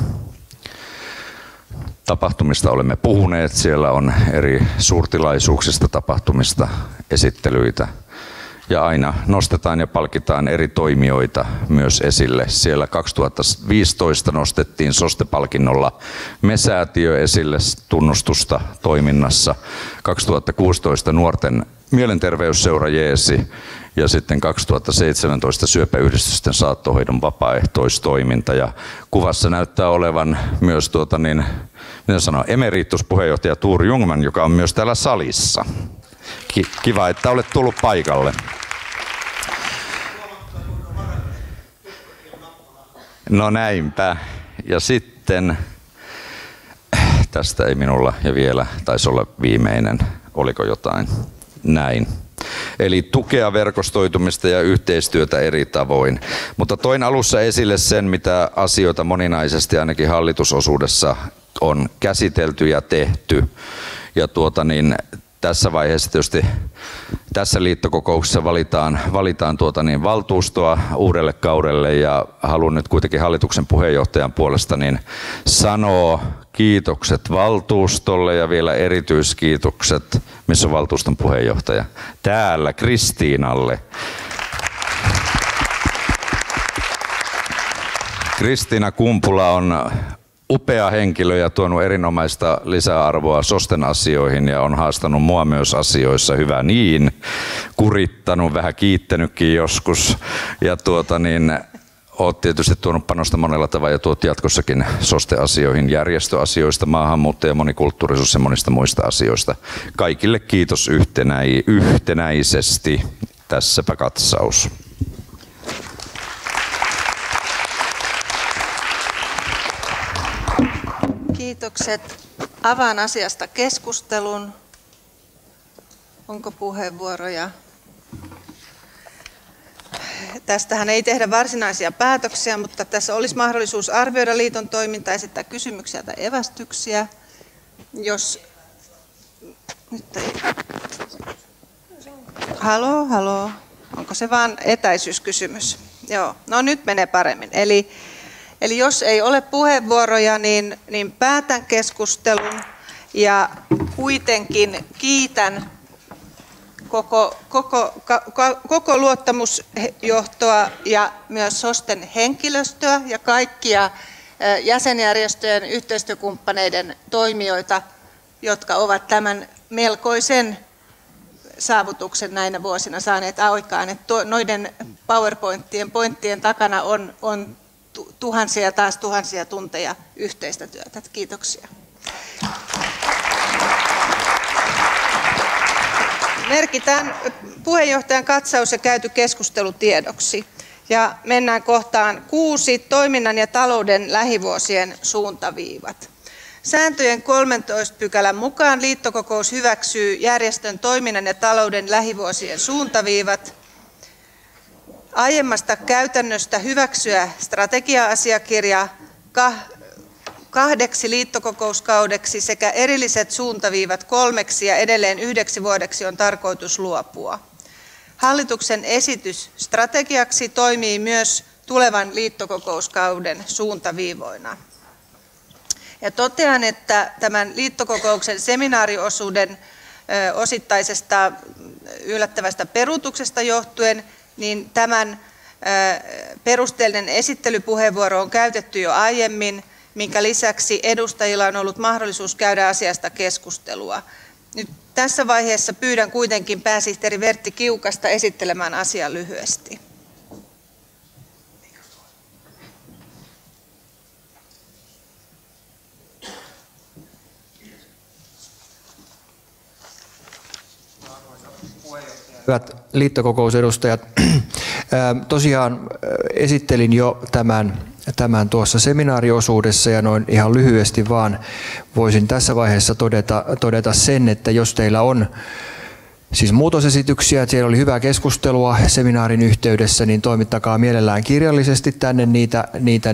Tapahtumista olemme puhuneet, siellä on eri suurtilaisuuksista tapahtumista esittelyitä ja aina nostetaan ja palkitaan eri toimijoita myös esille. Siellä 2015 nostettiin SOSTE-palkinnolla MES-säätiö esille tunnustusta toiminnassa, 2016 nuorten mielenterveysseura Jeesi ja sitten 2017 syöpäyhdistysten saattohoidon vapaaehtoistoiminta ja kuvassa näyttää olevan myös emerituspuheenjohtaja Tuur Jungman, joka on myös täällä salissa. Kiva, että olet tullut paikalle. No näinpä. Ja sitten, tästä ei minulla ja vielä taisi olla viimeinen, oliko jotain? Näin. Eli tukea verkostoitumista ja yhteistyötä eri tavoin. Mutta toin alussa esille sen, mitä asioita moninaisesti ainakin hallitusosuudessa on käsitelty ja tehty. Ja tässä vaiheessa tietysti tässä liittokokouksessa valitaan valtuustoa uudelle kaudelle ja haluan nyt kuitenkin hallituksen puheenjohtajan puolesta sanoa kiitokset valtuustolle ja vielä erityiskiitokset, missä on valtuuston puheenjohtaja, täällä Kristiinalle. Kristiina Kumpula on upea henkilö ja tuonut erinomaista lisäarvoa SOSTen asioihin ja on haastanut mua myös asioissa, hyvä niin, kurittanut, vähän kiittänytkin joskus ja olet tietysti tuonut panosta monella tavalla ja tuot jatkossakin SOSTE-asioihin, järjestöasioista, maahanmuutto- ja monikulttuurisuus ja monista muista asioista. Kaikille kiitos yhtenäisesti. Tässäpä katsaus. Kiitokset. Avaan asiasta keskustelun. Onko puheenvuoroja? Tästähän ei tehdä varsinaisia päätöksiä, mutta tässä olisi mahdollisuus arvioida liiton toimintaa, esittää kysymyksiä tai evästyksiä. Jos... Nyt ei... Haloo. Onko se vaan etäisyyskysymys? Joo, no nyt menee paremmin. Eli jos ei ole puheenvuoroja, niin päätän keskustelun ja kuitenkin kiitän koko luottamusjohtoa ja myös SOSTen henkilöstöä ja kaikkia jäsenjärjestöjen yhteistyökumppaneiden toimijoita, jotka ovat tämän melkoisen saavutuksen näinä vuosina saaneet aikaan. Että noiden pointtien takana on tuhansia ja taas tuhansia tunteja yhteistä työtä. Kiitoksia. Merkitään puheenjohtajan katsaus ja käyty keskustelu tiedoksi. Ja mennään kohtaan 6, toiminnan ja talouden lähivuosien suuntaviivat. Sääntöjen 13 pykälän mukaan liittokokous hyväksyy järjestön toiminnan ja talouden lähivuosien suuntaviivat. Aiemmasta käytännöstä hyväksyä strategia-asiakirja 2 liittokokouskaudeksi sekä erilliset suuntaviivat 3 ja edelleen 1 vuodeksi on tarkoitus luopua. Hallituksen esitys strategiaksi toimii myös tulevan liittokokouskauden suuntaviivoina. Ja totean, että tämän liittokokouksen seminaariosuuden osittaisesta yllättävästä peruutuksesta johtuen, niin tämän perusteellinen esittelypuheenvuoro on käytetty jo aiemmin, minkä lisäksi edustajilla on ollut mahdollisuus käydä asiasta keskustelua. Nyt tässä vaiheessa pyydän kuitenkin pääsihteeri Vertti Kiukasta esittelemään asian lyhyesti. Hyvät liittokokousedustajat, tosiaan esittelin jo tämän tuossa seminaariosuudessa ja noin ihan lyhyesti vaan voisin tässä vaiheessa todeta sen, että jos teillä on siis muutosesityksiä, että siellä oli hyvää keskustelua seminaarin yhteydessä, niin toimittakaa mielellään kirjallisesti tänne niitä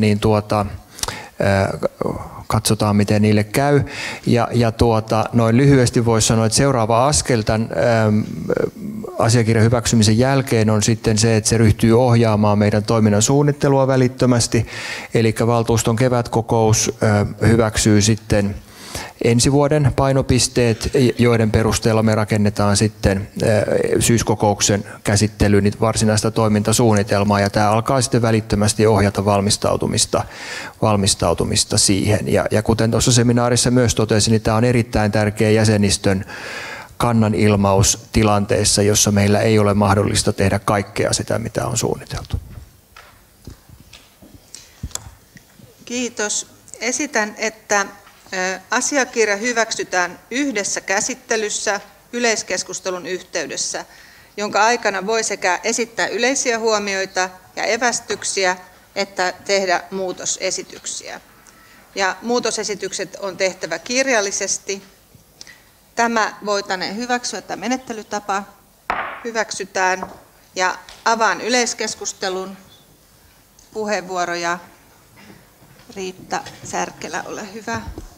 katsotaan, miten niille käy. Noin lyhyesti voisi sanoa, että seuraava askel tämän asiakirjan hyväksymisen jälkeen on sitten se, että se ryhtyy ohjaamaan meidän toiminnan suunnittelua välittömästi. Eli valtuuston kevätkokous hyväksyy sitten ensi vuoden painopisteet, joiden perusteella me rakennetaan sitten syyskokouksen käsittelyyn varsinaista toimintasuunnitelmaa, ja tämä alkaa sitten välittömästi ohjata valmistautumista siihen. Ja kuten tuossa seminaarissa myös totesin, niin tämä on erittäin tärkeä jäsenistön kannanilmaus tilanteessa, jossa meillä ei ole mahdollista tehdä kaikkea sitä, mitä on suunniteltu. Kiitos. Esitän, että asiakirja hyväksytään yhdessä käsittelyssä yleiskeskustelun yhteydessä, jonka aikana voi sekä esittää yleisiä huomioita ja evästyksiä että tehdä muutosesityksiä. Ja muutosesitykset on tehtävä kirjallisesti. Tämä voitaneen hyväksyä, tämä menettelytapa hyväksytään, ja avaan yleiskeskustelun. Puheenvuoroja. Riitta Särkelä, ole hyvä.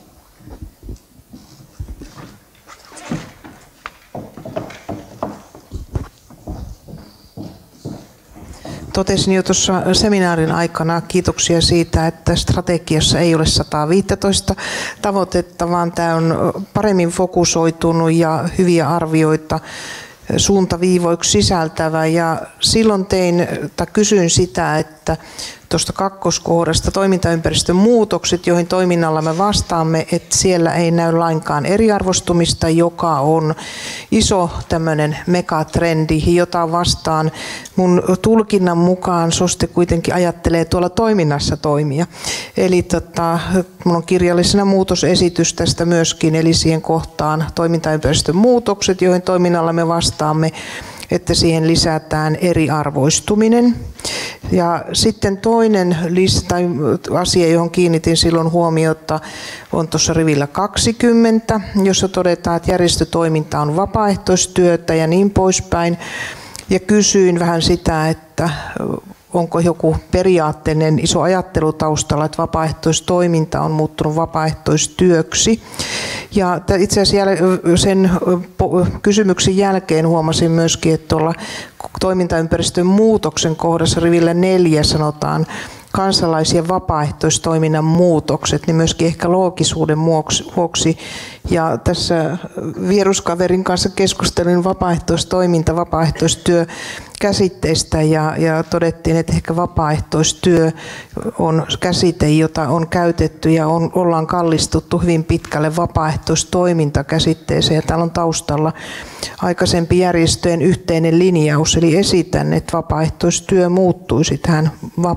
Totesin jo tuossa seminaarin aikana kiitoksia siitä, että strategiassa ei ole 115 tavoitetta, vaan tämä on paremmin fokusoitunut ja hyviä arvioita suuntaviivoiksi sisältävä. Ja silloin kysyin sitä, että tuosta kakkoskohdasta toimintaympäristön muutokset, joihin toiminnalla me vastaamme, että siellä ei näy lainkaan eriarvostumista, joka on iso tämmöinen megatrendi, jota vastaan mun tulkinnan mukaan SOSTE kuitenkin ajattelee tuolla toiminnassa toimia. Eli mun on kirjallisena muutosesitys tästä myöskin, eli siihen kohtaan toimintaympäristön muutokset, joihin toiminnalla me vastaamme, että siihen lisätään eriarvoistuminen. Ja sitten toinen asia, johon kiinnitin silloin huomiota, on tuossa rivillä 20, jossa todetaan, että järjestötoiminta on vapaaehtoistyötä ja niin poispäin. Ja kysyin vähän sitä, että onko joku periaatteinen iso ajattelu taustalla, että vapaaehtoistoiminta on muuttunut vapaaehtoistyöksi. Ja itse asiassa sen kysymyksen jälkeen huomasin myöskin, että tuolla toimintaympäristön muutoksen kohdassa rivillä 4 sanotaan kansalais- ja vapaaehtoistoiminnan muutokset, niin myöskin ehkä loogisuuden vuoksi. Ja tässä vieruskaverin kanssa keskustelin vapaaehtoistoiminta, vapaaehtoistyö käsitteistä ja todettiin, että ehkä vapaaehtoistyö on käsite, jota on käytetty ja ollaan kallistuttu hyvin pitkälle vapaaehtoistoimintakäsitteeseen. Ja täällä on taustalla aikaisempi järjestöjen yhteinen linjaus, eli esitän, että vapaaehtoistyö muuttuisi tähän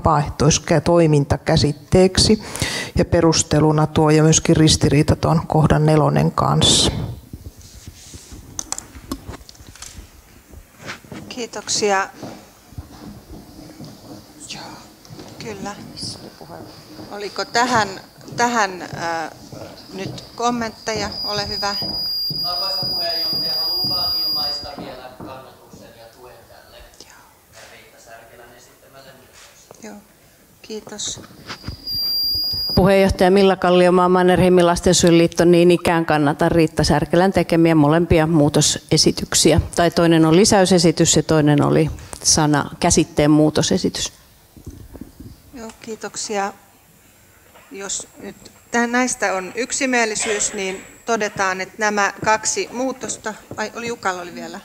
vapaaehtoistoimintakäsitteeksi ja perusteluna tuo ja myöskin ristiriita tuon kohdan 4 kanssa. Kiitoksia. Kyllä. Oliko tähän nyt kommentteja? Ole hyvä. Arvoisa puheenjohtaja, haluan vaan ilmaista vielä kannatuksen ja tuen tälle Riitta Särkelän esittämälle muutokselle. Joo, kiitos. Puheenjohtaja Milla Kalliomaa, Mannerheimin lastensuojeluliitto, niin ikään kannatan Riitta Särkälän tekemiä molempia muutosesityksiä. Tai toinen on lisäysesitys ja toinen oli käsitteen muutosesitys. Joo, kiitoksia. Jos nyt näistä on yksimielisyys, niin todetaan, että nämä 2 muutosta, vai oli Jukalla oli vielä?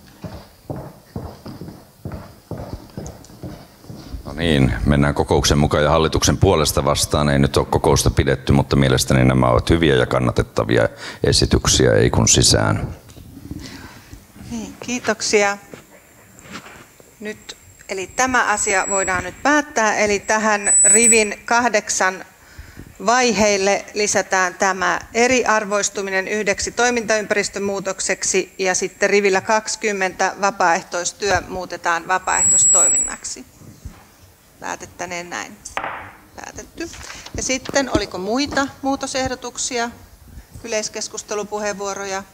No niin, mennään kokouksen mukaan ja hallituksen puolesta vastaan. Ei nyt ole kokousta pidetty, mutta mielestäni nämä ovat hyviä ja kannatettavia esityksiä, ei kun sisään. Niin, kiitoksia. Nyt, eli tämä asia voidaan nyt päättää, eli tähän rivin 8 vaiheille lisätään tämä eriarvoistuminen yhdeksi toimintaympäristön muutokseksi ja sitten rivillä 20 vapaaehtoistyö muutetaan vapaaehtoistoiminnaksi. Päätettäneen näin. Päätetty. Ja sitten oliko muita muutosehdotuksia, yleiskeskustelupuheenvuoroja?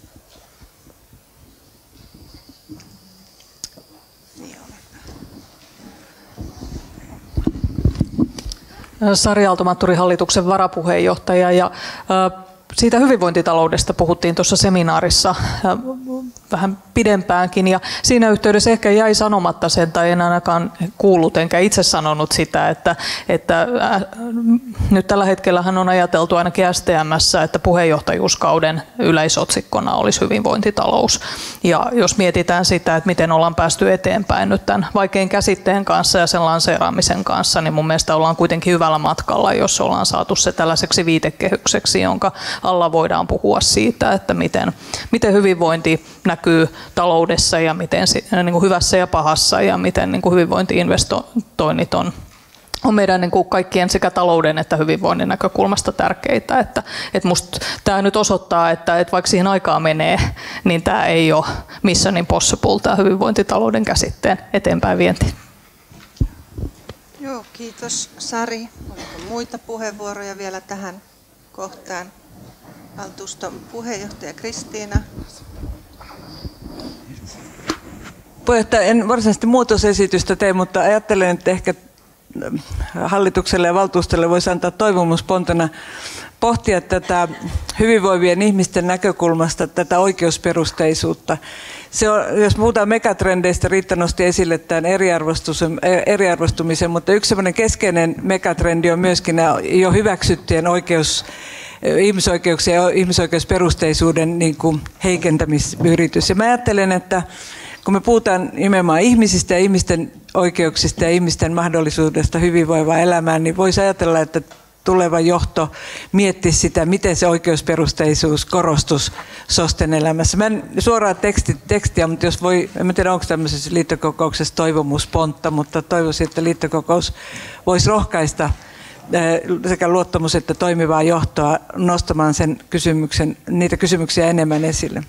Sari Aalto-Matturi, hallituksen varapuheenjohtaja, ja siitä hyvinvointitaloudesta puhuttiin tuossa seminaarissa vähän pidempäänkin, ja siinä yhteydessä ehkä jäi sanomatta sen, tai en ainakaan kuullut enkä itse sanonut sitä, että nyt tällä hetkellähän on ajateltu ainakin STM:ssä, että puheenjohtajuuskauden yleisotsikkona olisi hyvinvointitalous. Ja jos mietitään sitä, että miten ollaan päästy eteenpäin nyt tämän vaikean käsitteen kanssa ja sen lanseeraamisen kanssa, niin mun mielestä ollaan kuitenkin hyvällä matkalla, jos ollaan saatu se tällaiseksi viitekehykseksi, jonka alla voidaan puhua siitä, että miten hyvinvointi näkyy taloudessa ja miten niin kuin hyvässä ja pahassa ja miten niin kuin hyvinvointi-investoinnit on meidän niin kuin kaikkien sekä talouden että hyvinvoinnin näkökulmasta tärkeitä. Että musta tämä nyt osoittaa, että vaikka siihen aikaa menee, niin tämä ei ole mission impossible, tämä hyvinvointitalouden käsitteen eteenpäin vienti. Joo, kiitos Sari. Oliko muita puheenvuoroja vielä tähän kohtaan? Valtuuston puheenjohtaja Kristiina. Puheenjohtaja, en varsinaisesti muutosesitystä tee, mutta ajattelen, että ehkä hallitukselle ja valtuustolle voisi antaa toivomuspontana pohtia tätä hyvinvoivien ihmisten näkökulmasta, tätä oikeusperusteisuutta. Se on, jos puhutaan megatrendeistä, Riitta nosti esille tämän eriarvoistumisen, mutta yksi sellainen keskeinen megatrendi on myöskin jo hyväksyttyjen ihmisoikeuksien ja ihmisoikeusperusteisuuden niin kuin heikentämisyritys. Ja mä ajattelen, että kun me puhutaan nimenomaan ihmisistä ja ihmisten oikeuksista ja ihmisten mahdollisuudesta hyvinvoivaa elämään, niin voisi ajatella, että tuleva johto miettisi sitä, miten se oikeusperusteisuus korostus SOSTEn elämässä. Mä en suoraan tekstiä, mutta jos voi, en tiedä onko tämmöisessä liittokokouksessa toivomuspontta, mutta toivoisin, että liittokokous voisi rohkaista sekä luottamus että toimivaa johtoa nostamaan niitä kysymyksiä enemmän esille.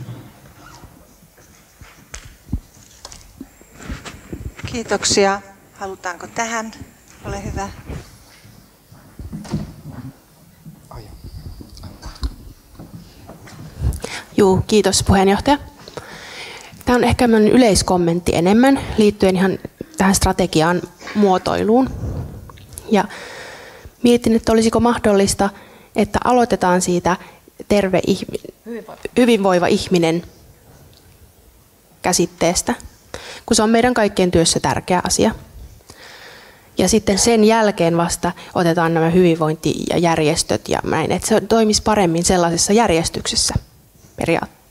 Kiitoksia. Halutaanko tähän? Ole hyvä. Juu, kiitos puheenjohtaja. Tämä on ehkä yleiskommentti enemmän liittyen ihan tähän strategian muotoiluun. Ja mietin, että olisiko mahdollista, että aloitetaan siitä hyvinvoiva ihminen käsitteestä, kun se on meidän kaikkien työssä tärkeä asia. Ja sitten sen jälkeen vasta otetaan nämä hyvinvointijärjestöt ja näin, että se toimisi paremmin sellaisessa järjestyksessä periaatteessa.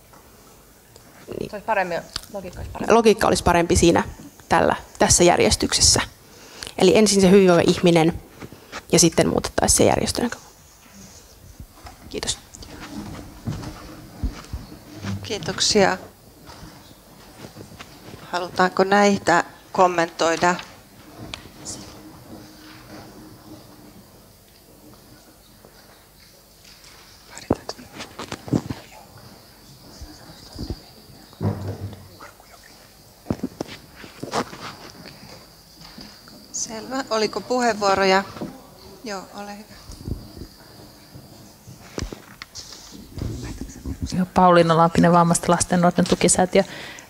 Logiikka olisi parempi siinä tässä järjestyksessä. Eli ensin se hyvinvoiva ihminen ja sitten muutettaisiin se järjestön. Kiitos. Kiitoksia. Halutaanko näitä kommentoida? Selvä. Oliko puheenvuoroja? Joo, ole hyvä. Pauliina Lampinen, Vammaisten lasten ja nuorten tukisäätiö.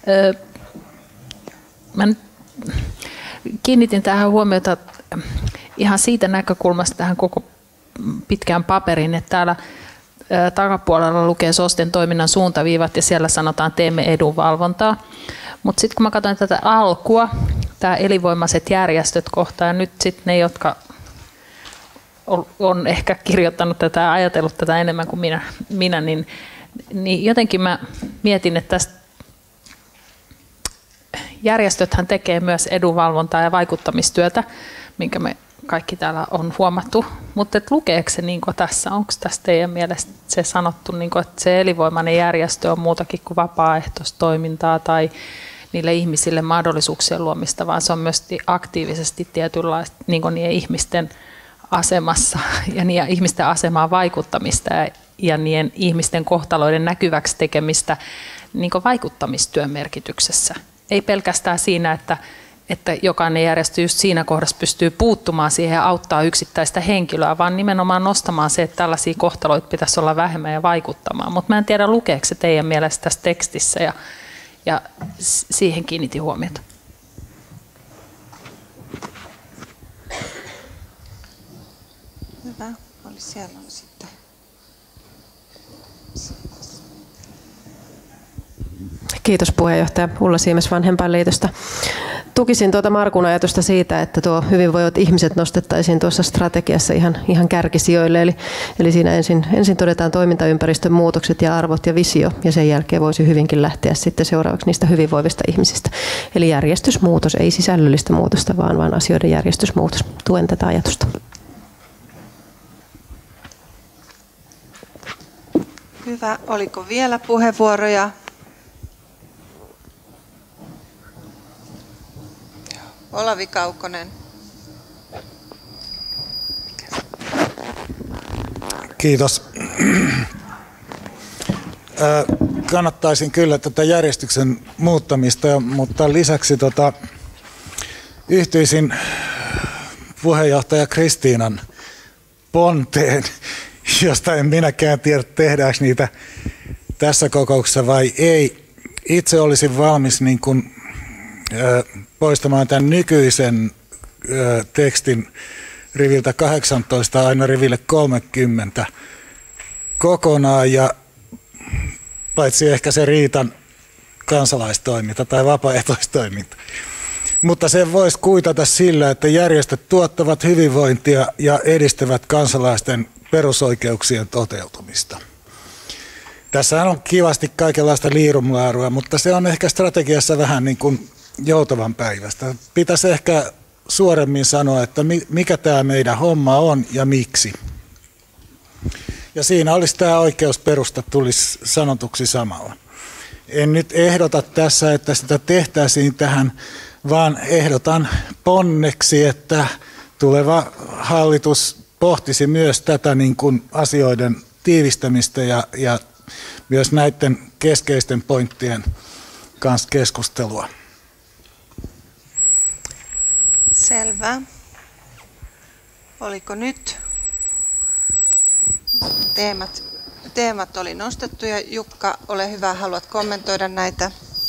Mä kiinnitin tähän huomiota ihan siitä näkökulmasta tähän koko pitkään paperin, että täällä takapuolella lukee SOSTEn toiminnan suuntaviivat ja siellä sanotaan teemme edunvalvontaa. Mutta sitten kun mä katsoin tätä alkua, tämä elinvoimaiset järjestöt kohtaa ja nyt sitten ne, jotka on ehkä kirjoittanut tätä ja ajatellut tätä enemmän kuin minä niin jotenkin mä mietin, että tästä järjestöthän tekee myös edunvalvontaa ja vaikuttamistyötä, minkä me kaikki täällä on huomattu, mutta lukeeko se niin tässä, onko tässä teidän mielestä se sanottu, niin kuin, että se elinvoimainen järjestö on muutakin kuin vapaaehtoistoimintaa tai niille ihmisille mahdollisuuksien luomista, vaan se on myös aktiivisesti tietynlaista niin niiden ihmisten asemassa ja niiden ihmisten asemaan vaikuttamista ja niiden ihmisten kohtaloiden näkyväksi tekemistä niin vaikuttamistyön merkityksessä. Ei pelkästään siinä, että jokainen järjestö just siinä kohdassa pystyy puuttumaan siihen ja auttaa yksittäistä henkilöä, vaan nimenomaan nostamaan se, että tällaisia kohtaloita pitäisi olla vähemmän ja vaikuttamaan. Mutta mä en tiedä, lukeeko se teidän mielestä tässä tekstissä ja siihen kiinnitin huomiota. Hyvä. Oli siellä sitten. Kiitos puheenjohtaja Ulla Siimes Vanhempainliitosta. Tukisin tuota Markun ajatusta siitä, että tuo hyvinvoivat ihmiset nostettaisiin tuossa strategiassa ihan kärkisijoille. Eli siinä ensin todetaan toimintaympäristön muutokset ja arvot ja visio, ja sen jälkeen voisi hyvinkin lähteä sitten seuraavaksi niistä hyvinvoivista ihmisistä. Eli järjestysmuutos, ei sisällöllistä muutosta, vaan asioiden järjestysmuutos. Tuen tätä ajatusta. Hyvä. Oliko vielä puheenvuoroja? Olavi Kaukonen. Kiitos. Kannattaisin kyllä tätä järjestyksen muuttamista, mutta lisäksi yhtyisin puheenjohtaja Kristiinan ponteen, josta en minäkään tiedä, tehdäänkö niitä tässä kokouksessa vai ei. Itse olisin valmis niin kuin poistamaan tämän nykyisen tekstin riviltä 18 aina riville 30 kokonaan, ja paitsi ehkä se Riitan kansalaistoiminta tai vapaaehtoistoiminta. Mutta sen voisi kuitata sillä, että järjestöt tuottavat hyvinvointia ja edistävät kansalaisten perusoikeuksien toteutumista. Tässä on kivasti kaikenlaista liirumlaarua, mutta se on ehkä strategiassa vähän niin kuin joutavan päivästä. Pitäisi ehkä suoremmin sanoa, että mikä tämä meidän homma on ja miksi. Ja siinä olisi tämä oikeusperusta tulisi sanotuksi samalla. En nyt ehdota tässä, että sitä tehtäisiin tähän, vaan ehdotan ponneksi, että tuleva hallitus pohtisi myös tätä niin kuin asioiden tiivistämistä ja myös näiden keskeisten pointtien kanssa keskustelua. Selvä. Oliko nyt? Teemat oli nostettu ja Jukka, ole hyvä, haluat kommentoida näitä?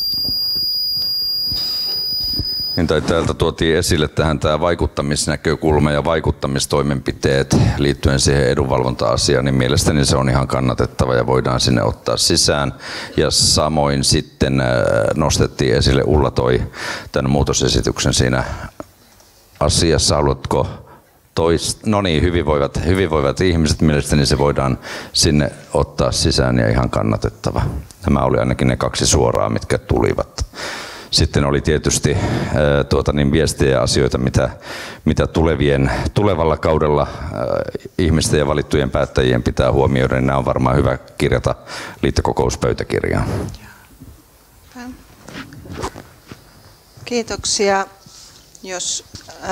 Täältä tuotiin esille tähän tämä vaikuttamisnäkökulma ja vaikuttamistoimenpiteet liittyen siihen edunvalvonta-asiaan, niin mielestäni se on ihan kannatettava ja voidaan sinne ottaa sisään. Ja samoin sitten nostettiin esille, Ulla toi tämän muutosesityksen siinä asiassa. Haluatko no niin, hyvinvoivat ihmiset, mielestäni se voidaan sinne ottaa sisään ja ihan kannatettava. Nämä oli ainakin ne kaksi suoraa, mitkä tulivat. Sitten oli tietysti viestejä ja asioita, mitä tulevalla kaudella ihmisten ja valittujen päättäjien pitää huomioida, niin nämä on varmaan hyvä kirjata liittokokouspöytäkirjaan. Kiitoksia. Jos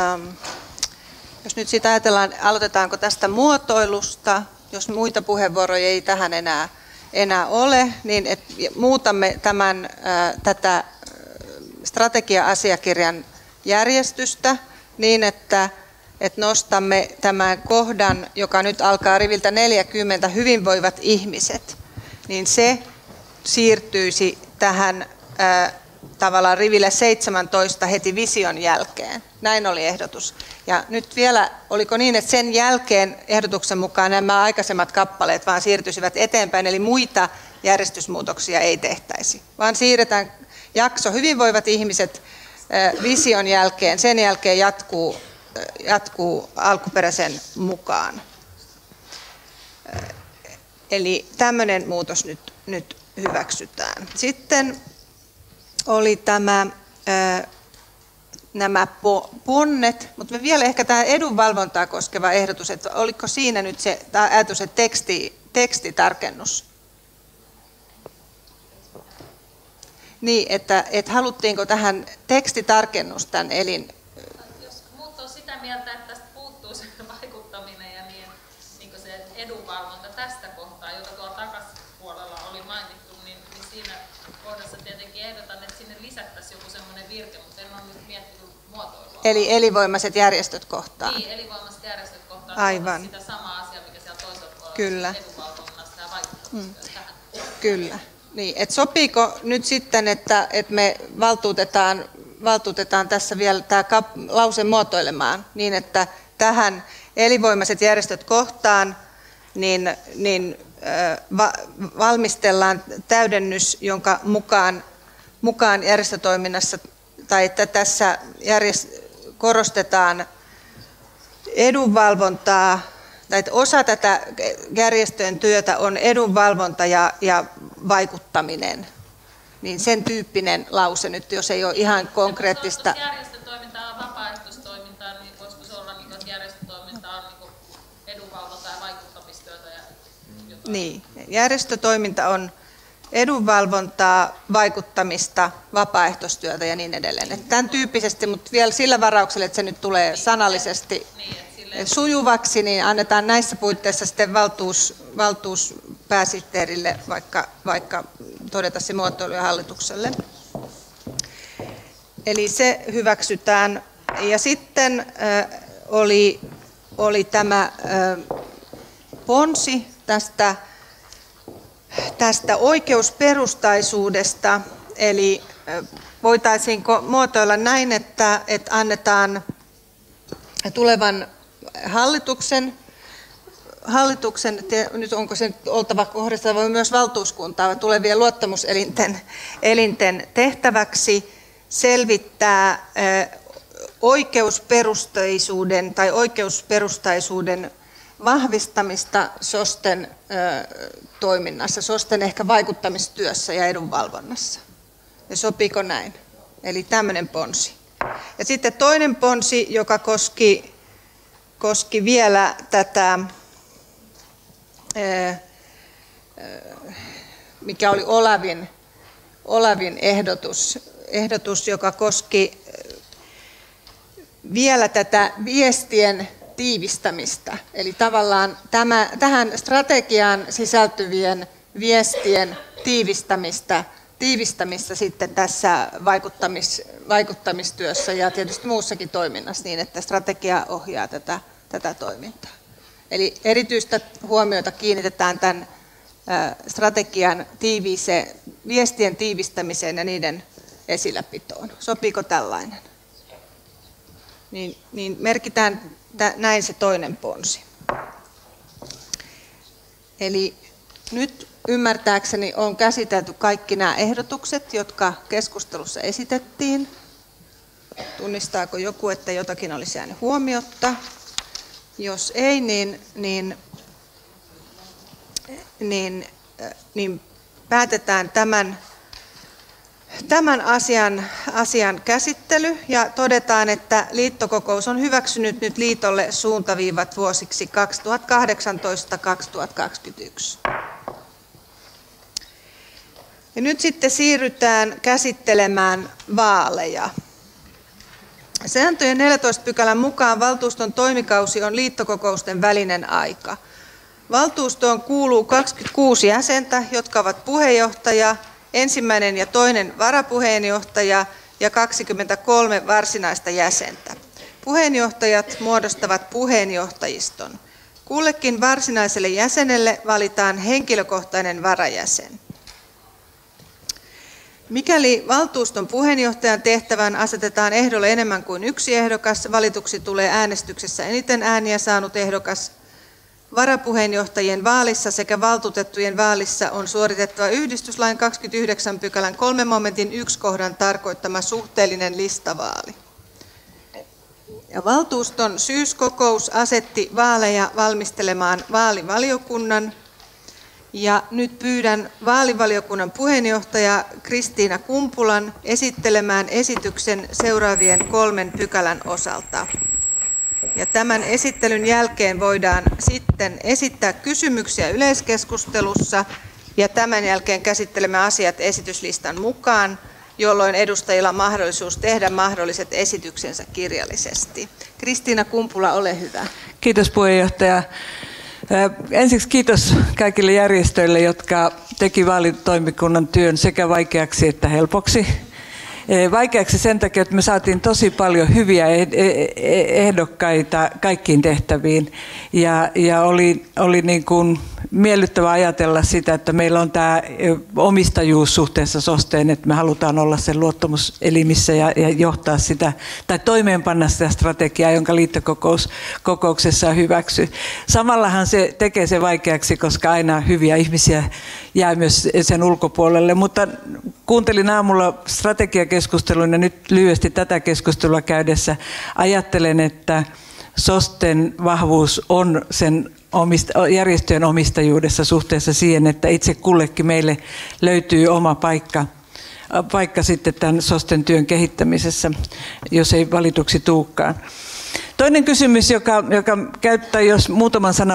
nyt sitä ajatellaan, aloitetaanko tästä muotoilusta, jos muita puheenvuoroja ei tähän enää ole, niin muutamme tätä strategia-asiakirjan järjestystä niin, että nostamme tämän kohdan, joka nyt alkaa riviltä 40, hyvinvoivat ihmiset, niin se siirtyisi tähän tavallaan riville 17 heti vision jälkeen. Näin oli ehdotus. Ja nyt vielä, oliko niin, että sen jälkeen ehdotuksen mukaan nämä aikaisemmat kappaleet vaan siirtyisivät eteenpäin, eli muita järjestysmuutoksia ei tehtäisi, vaan siirretään jakso hyvinvoivat ihmiset vision jälkeen, sen jälkeen jatkuu alkuperäisen mukaan. Eli tämmöinen muutos nyt hyväksytään. Sitten oli nämä ponnet, mutta vielä ehkä tämä edunvalvontaa koskeva ehdotus, että oliko siinä nyt se ajatus, että tekstitarkennus? Niin, että haluttiinko tähän tekstitarkennus tämän Jos muut on sitä mieltä, että tästä puuttuu se vaikuttaminen ja niin se edunvalvonta tästä kohtaa, joka tuolla takaspuolella oli mainittu, niin siinä kohdassa tietenkin ehdotan, että sinne lisättäisiin joku semmoinen virke, mutta en ole nyt miettinyt muotoilua. Eli elinvoimaiset järjestöt kohtaan. Niin, elinvoimaiset järjestöt kohtaan. Aivan. Sitä samaa asiaa, mikä siellä toisella puolella Kyllä. edunvalvonnasta ja vaikuttamistyötä tähän. Kyllä. Niin, että sopiiko nyt sitten, että me valtuutetaan tässä vielä tämä lause muotoilemaan niin, että tähän elinvoimaiset järjestöt kohtaan valmistellaan täydennys, jonka mukaan järjestötoiminnassa tai että tässä korostetaan edunvalvontaa, tai että osa tätä järjestöjen työtä on edunvalvonta ja vaikuttaminen. Niin sen tyyppinen lause nyt, jos ei ole ihan konkreettista. Jos järjestötoimintaa on vapaaehtoistoimintaa, niin voisiko se olla, että järjestötoiminta on edunvalvonta ja vaikuttamistyötä? Niin, järjestötoiminta on edunvalvontaa, vaikuttamista, vapaaehtoistyötä ja niin edelleen. Että tämän tyyppisesti, mutta vielä sillä varauksella, että se nyt tulee sanallisesti sujuvaksi, niin annetaan näissä puitteissa sitten valtuus pääsihteerille vaikka todeta se muotoilu ja hallitukselle. Eli se hyväksytään. Ja sitten oli tämä ponsi tästä oikeusperustaisuudesta, eli voitaisiinko muotoilla näin, että annetaan tulevan hallituksen, nyt onko se oltava kohdassa, vai myös valtuuskuntaa, tulevien luottamuselinten tehtäväksi selvittää oikeusperustaisuuden tai oikeusperustaisuuden vahvistamista SOSTEn toiminnassa, SOSTEn ehkä vaikuttamistyössä ja edunvalvonnassa. Ja sopiiko näin? Eli tämmöinen ponsi. Ja sitten toinen ponsi, joka koski vielä tätä, mikä oli Olavin ehdotus, joka koski vielä tätä viestien tiivistämistä. Eli tavallaan tähän strategiaan sisältyvien viestien tiivistämistä sitten tässä vaikuttamistyössä ja tietysti muussakin toiminnassa niin, että strategia ohjaa tätä toimintaa. Eli erityistä huomiota kiinnitetään tämän strategian viestien tiivistämiseen ja niiden esilläpitoon. Sopiiko tällainen? Niin merkitään näin se toinen ponsi. Eli nyt ymmärtääkseni on käsitelty kaikki nämä ehdotukset, jotka keskustelussa esitettiin. Tunnistaako joku, että jotakin olisi jäänyt huomiotta? Jos ei, niin päätetään tämän asian käsittely ja todetaan, että liittokokous on hyväksynyt nyt liitolle suuntaviivat vuosiksi 2018-2021. Ja nyt sitten siirrytään käsittelemään vaaleja. Sääntöjen 14 pykälän mukaan valtuuston toimikausi on liittokokousten välinen aika. Valtuustoon kuuluu 26 jäsentä, jotka ovat puheenjohtaja, ensimmäinen ja toinen varapuheenjohtaja ja 23 varsinaista jäsentä. Puheenjohtajat muodostavat puheenjohtajiston. Kullekin varsinaiselle jäsenelle valitaan henkilökohtainen varajäsen. Mikäli valtuuston puheenjohtajan tehtävään asetetaan ehdolle enemmän kuin yksi ehdokas, valituksi tulee äänestyksessä eniten ääniä saanut ehdokas. Varapuheenjohtajien vaalissa sekä valtuutettujen vaalissa on suoritettava yhdistyslain 29 pykälän 3 momentin 1 kohdan tarkoittama suhteellinen listavaali. Ja valtuuston syyskokous asetti vaaleja valmistelemaan vaalivaliokunnan. Ja nyt pyydän vaalivaliokunnan puheenjohtaja Kristiina Kumpulan esittelemään esityksen seuraavien 3 pykälän osalta. Ja tämän esittelyn jälkeen voidaan sitten esittää kysymyksiä yleiskeskustelussa ja tämän jälkeen käsittelemme asiat esityslistan mukaan, jolloin edustajilla on mahdollisuus tehdä mahdolliset esityksensä kirjallisesti. Kristiina Kumpula, ole hyvä. Kiitos puheenjohtaja. Ensiksi kiitos kaikille järjestöille, jotka teki vaalitoimikunnan työn sekä vaikeaksi että helpoksi. Vaikeaksi sen takia, että me saatiin tosi paljon hyviä ehdokkaita kaikkiin tehtäviin. Ja oli niin kuin miellyttävä ajatella sitä, että meillä on tämä omistajuus suhteessa SOSTeen, että me halutaan olla sen luottamuselimissä ja johtaa sitä, tai toimeenpanna sitä strategiaa, jonka liittokokouksessa hyväksy. Samallahan se tekee se vaikeaksi, koska aina hyviä ihmisiä jää myös sen ulkopuolelle, mutta kuuntelin aamulla strategiakeskustelun ja nyt lyhyesti tätä keskustelua käydessä ajattelen, että SOSTen vahvuus on sen järjestöjen omistajuudessa suhteessa siihen, että itse kullekin meille löytyy oma paikka sitten tämän SOSTen työn kehittämisessä, jos ei valituksi tulekaan. Toinen kysymys, joka käyttää, jos muutaman sanan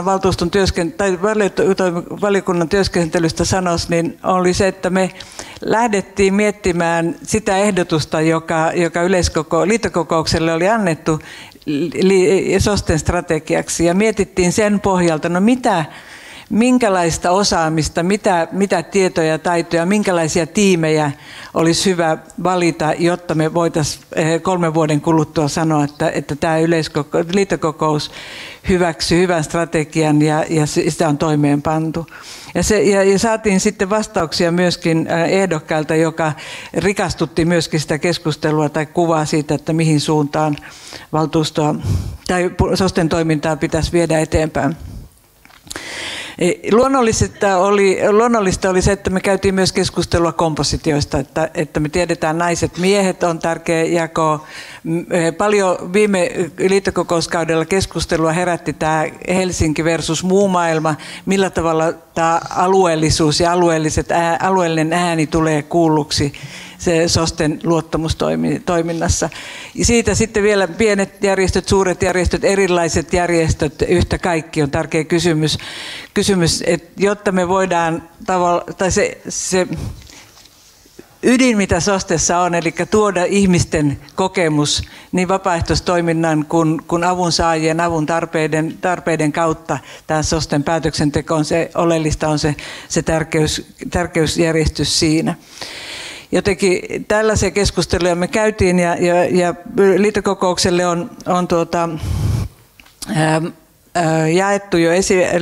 valiokunnan työskentelystä sanoisi, niin oli se, että me lähdettiin miettimään sitä ehdotusta, joka liittokokoukselle oli annettu SOSTen strategiaksi, ja mietittiin sen pohjalta, no minkälaista osaamista, mitä tietoja ja taitoja, minkälaisia tiimejä olisi hyvä valita, jotta me voitaisiin 3 vuoden kuluttua sanoa, että tämä liittokokous hyväksyi hyvän strategian ja sitä on toimeenpantu. Ja saatiin sitten vastauksia myöskin ehdokkailta, joka rikastutti myöskin sitä keskustelua tai kuvaa siitä, että mihin suuntaan valtuustoa tai SOSTen toimintaa pitäisi viedä eteenpäin. Luonnollista oli se, että me käytiin myös keskustelua kompositioista, että me tiedetään naiset, miehet on tärkeä jako. Paljon viime liittokokouskaudella keskustelua herätti tämä Helsinki versus muu maailma, millä tavalla tämä alueellisuus ja alueellinen ääni tulee kuulluksi se SOSTen luottamustoiminnassa. Ja siitä sitten vielä pienet järjestöt, suuret järjestöt, erilaiset järjestöt, yhtä kaikki on tärkeä kysymys, että jotta me voidaan tai se ydin, mitä SOSTessa on, eli tuoda ihmisten kokemus niin vapaaehtoistoiminnan kuin avun saajien, avun tarpeiden kautta tämän SOSTen päätöksentekoon, se oleellista on se tärkeysjärjestys siinä. Jotenkin tällaisia keskusteluja me käytiin ja liittokokoukselle on jaettu jo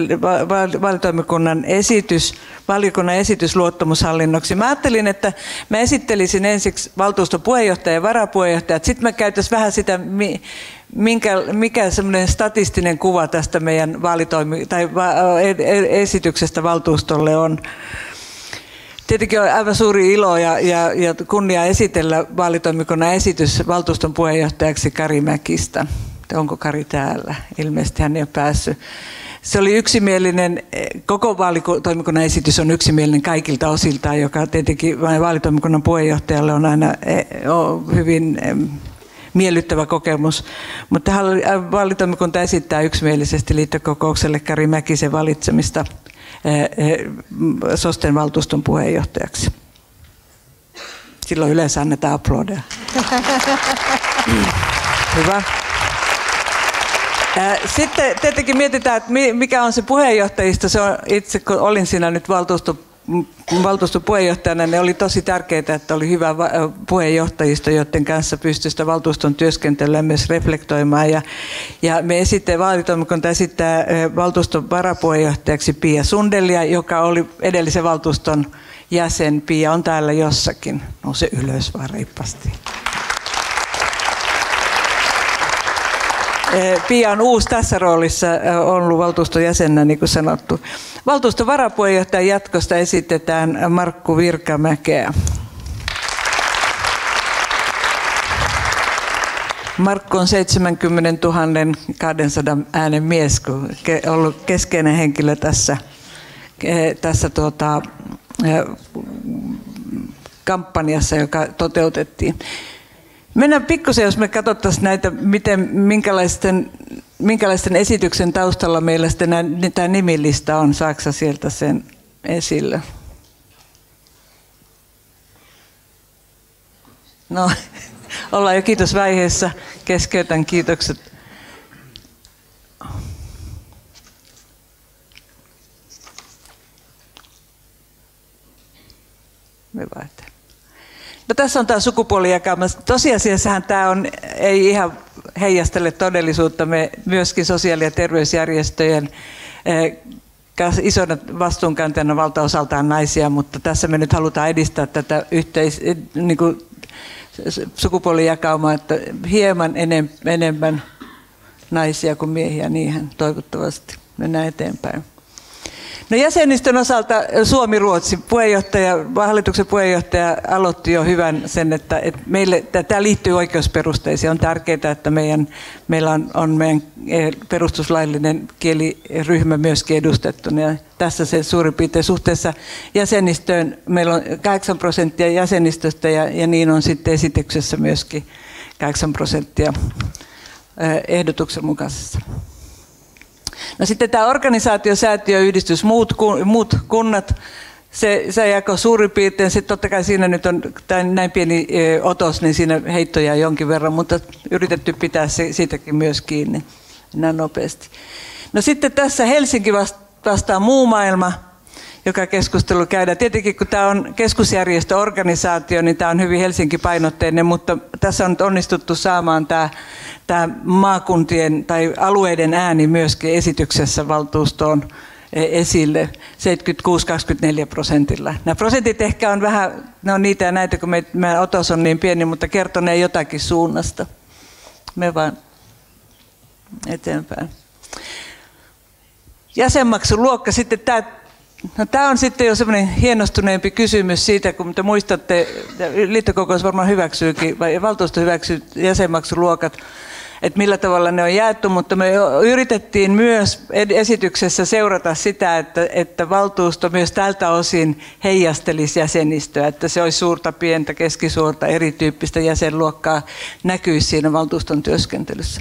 valiokunnan esitys luottamushallinnoksi. Mä ajattelin, että mä esittelisin ensiksi valtuuston puheenjohtaja ja varapuheenjohtajat. Sitten me käytäisiin vähän sitä, mikä semmoinen statistinen kuva tästä meidän esityksestä valtuustolle on. Tietenkin on aivan suuri ilo ja kunnia esitellä vaalitoimikunnan esitys valtuuston puheenjohtajaksi Kari Mäkistä. Onko Kari täällä? Ilmeisesti hän ei ole päässyt. Se oli yksimielinen, koko vaalitoimikunnan esitys on yksimielinen kaikilta osiltaan, joka tietenkin vaalitoimikunnan puheenjohtajalle on aina hyvin miellyttävä kokemus. Mutta vaalitoimikunta esittää yksimielisesti liittokokoukselle Kari Mäkisen valitsemista SOSTen valtuuston puheenjohtajaksi. Silloin yleensä annetaan aplodeja. Hyvä. Sitten tietenkin mietitään, että mikä on se puheenjohtajisto. Se on, itse kun olin siinä nyt valtuuston puheenjohtajana, niin oli tosi tärkeää, että oli hyvä puheenjohtajisto, joiden kanssa pystyi sitä valtuuston työskentelyä myös reflektoimaan. Ja me vaalitoimikunta esittää valtuuston varapuheenjohtajaksi Pia Sundelia, joka oli edellisen valtuuston jäsen. Pia on täällä jossakin. Nouse ylös vaan reippaasti. Pia on uusi tässä roolissa, ollut valtuuston jäsenä, niin kuin sanottu. Valtuuston varapuheenjohtajan jatkosta esitetään Markku Virkamäkeä. Markku on 70 200 äänen mies, kun ollut keskeinen henkilö tässä kampanjassa, joka toteutettiin. Mennään pikkusen, jos me katsottaisiin näitä, minkälaisten esityksen taustalla meillä sitten tämä nimilista on. Saaksa sieltä sen esille? No, ollaan jo kiitosvaiheessa. Keskeytän kiitokset. Me vaihtelemme. No, tässä on tämä sukupuolijakauma. Tosiasiassahan tämä ei ihan heijastele todellisuutta. Me myöskin sosiaali- ja terveysjärjestöjen isona vastuunkantajana valtaosaltaan naisia, mutta tässä me nyt halutaan edistää tätä sukupuolijakaumaa, että hieman enemmän naisia kuin miehiä, niinhän toivottavasti mennään eteenpäin. No, jäsenistön osalta Suomi-Ruotsi hallituksen puheenjohtaja aloitti jo hyvän sen, että meille tämä liittyy oikeusperusteisiin. On tärkeää, että meillä on meidän perustuslaillinen kieliryhmä myöskin edustettuna. Ja tässä se suurin piirtein suhteessa jäsenistöön. Meillä on 8% jäsenistöstä ja niin on sitten esityksessä myöskin 8% ehdotuksen mukaisessa. No, sitten tämä organisaatio, säätiö, yhdistys, muut kunnat, se jako suurin piirtein. Sitten totta kai siinä nyt on näin pieni otos, niin siinä heittoja jonkin verran, mutta yritetty pitää siitäkin myös kiinni näin nopeasti. No, sitten tässä Helsinki vastaa muu maailma, joka keskustelu käydään. Tietenkin kun tämä on keskusjärjestöorganisaatio, niin tämä on hyvin Helsinki-painotteinen, mutta tässä on nyt onnistuttu saamaan tämä maakuntien tai alueiden ääni myöskin esityksessä valtuustoon esille 76-24%. Nämä prosentit ehkä on vähän, ne on niitä ja näitä, kun meidän otos on niin pieni, mutta kertonee jotakin suunnasta. Me vaan eteenpäin. Jäsenmaksuluokka sitten tämä on sitten jo semmoinen hienostuneempi kysymys siitä, kun te muistatte, liittokokous varmaan hyväksyykin, vai valtuusto hyväksyy jäsenmaksuluokat, että millä tavalla ne on jaettu, mutta me yritettiin myös esityksessä seurata sitä, että valtuusto myös tältä osin heijastelisi jäsenistöä, että se olisi suurta, pientä, keskisuurta, erityyppistä jäsenluokkaa näkyisi siinä valtuuston työskentelyssä.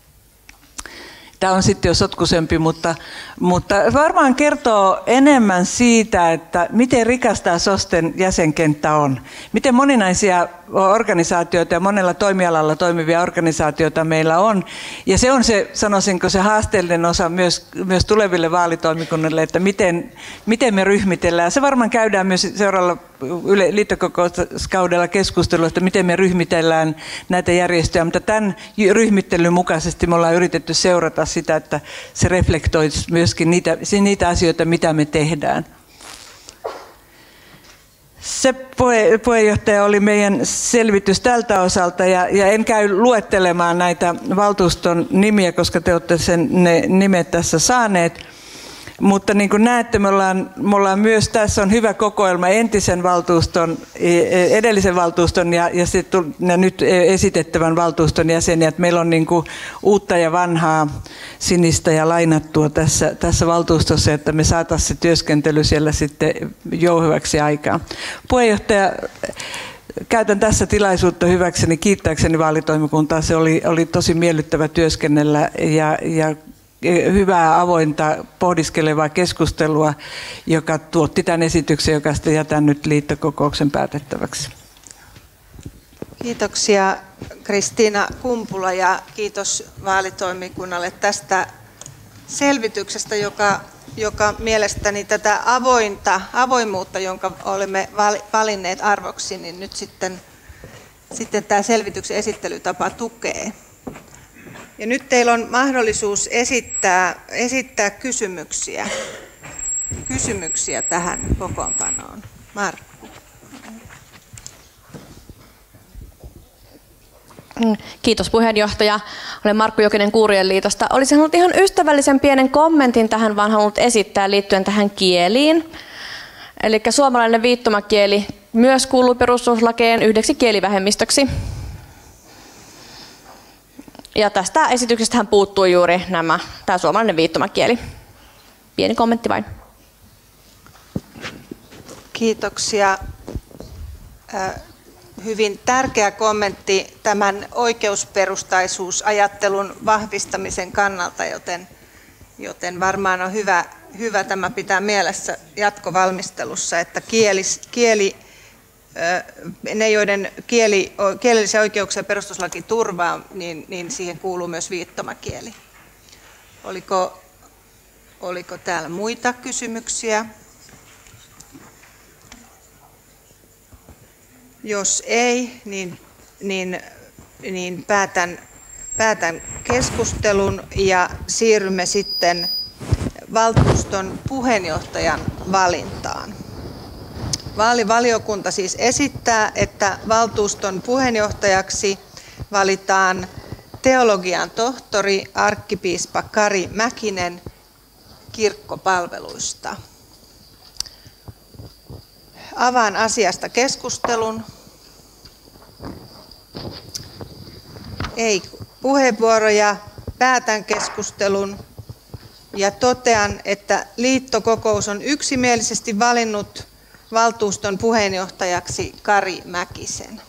Tämä on sitten jo sotkuisempi, mutta varmaan kertoo enemmän siitä, että miten rikas tämä SOSTEn jäsenkenttä on. Miten moninaisia organisaatioita ja monella toimialalla toimivia organisaatioita meillä on. Ja se on se, sanoisinko, se haasteellinen osa myös tuleville vaalitoimikunnille, että miten me ryhmitellään. Se varmaan käydään myös seuraavalla liittokokouskaudella keskustelua, että miten me ryhmitellään näitä järjestöjä. Mutta tämän ryhmittelyn mukaisesti me ollaan yritetty seurata sitä, että se reflektoisi myöskin niitä asioita, mitä me tehdään. Se puheenjohtaja oli meidän selvitys tältä osalta ja en käy luettelemaan näitä valtuuston nimiä, koska te olette ne nimet tässä saaneet. Mutta niin kuin näette, me ollaan myös, tässä on hyvä kokoelma entisen valtuuston, edellisen valtuuston ja nyt esitettävän valtuuston jäseniä. Meillä on niin kuin uutta ja vanhaa, sinistä ja lainattua tässä valtuustossa, että me saataisiin se työskentely siellä sitten jouhevaksi aikaa. Puheenjohtaja, käytän tässä tilaisuutta hyväkseni kiittääkseni vaalitoimikuntaa. Se oli tosi miellyttävä työskennellä ja hyvää, avointa, pohdiskelevaa keskustelua, joka tuotti tämän esityksen, joka sitten jätän nyt liittokokouksen päätettäväksi. Kiitoksia Kristiina Kumpula ja kiitos vaalitoimikunnalle tästä selvityksestä, joka mielestäni tätä avoimuutta, jonka olemme valinneet arvoksi, niin nyt sitten tämä selvityksen esittelytapa tukee. Ja nyt teillä on mahdollisuus esittää kysymyksiä tähän kokoonpanoon. Kiitos puheenjohtaja. Olen Markku Jokinen Kuurien liitosta. Olisin halunnut ihan ystävällisen pienen kommentin tähän, vaan halunnut esittää liittyen tähän kieliin. Eli suomalainen viittomakieli myös kuuluu perustuslakeen yhdeksi kielivähemmistöksi. Ja tästä esityksestähän puuttuu juuri tämä suomalainen viittomakieli. Pieni kommentti vain. Kiitoksia. Hyvin tärkeä kommentti tämän oikeusperustaisuusajattelun vahvistamisen kannalta, joten varmaan on hyvä tämä pitää mielessä jatkovalmistelussa, että ne, joiden kielellisiä oikeuksia perustuslaki turvaa, niin siihen kuuluu myös viittomakieli. Oliko täällä muita kysymyksiä? Jos ei, niin päätän keskustelun ja siirrymme sitten valtuuston puheenjohtajan valintaan. Vaalivaliokunta siis esittää, että valtuuston puheenjohtajaksi valitaan teologian tohtori arkkipiispa Kari Mäkinen kirkkopalveluista. Avaan asiasta keskustelun. Ei puheenvuoroja. Päätän keskustelun ja totean, että liittokokous on yksimielisesti valinnut valtuuston puheenjohtajaksi Kari Mäkisen.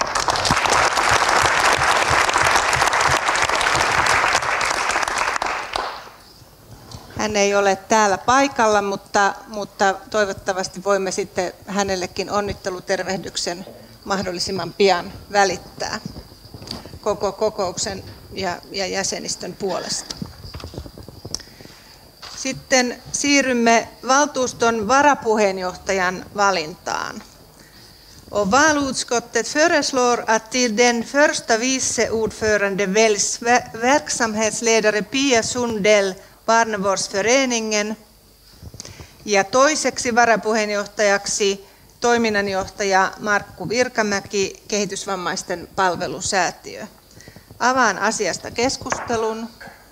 Hän ei ole täällä paikalla, mutta toivottavasti voimme sitten hänellekin onnittelutervehdyksen mahdollisimman pian välittää koko kokouksen ja jäsenistön puolesta. Sitten siirrymme valtuuston varapuheenjohtajan valintaan. Och valutskottet föreslår att till den första vice ordförande väljs verksamhetsledare Pia Sundell Barnevårdsföreningen ja toiseksi varapuheenjohtajaksi toiminnanjohtaja Markku Virkamäki, Kehitysvammaisten palvelusäätiö. Avaan asiasta keskustelun.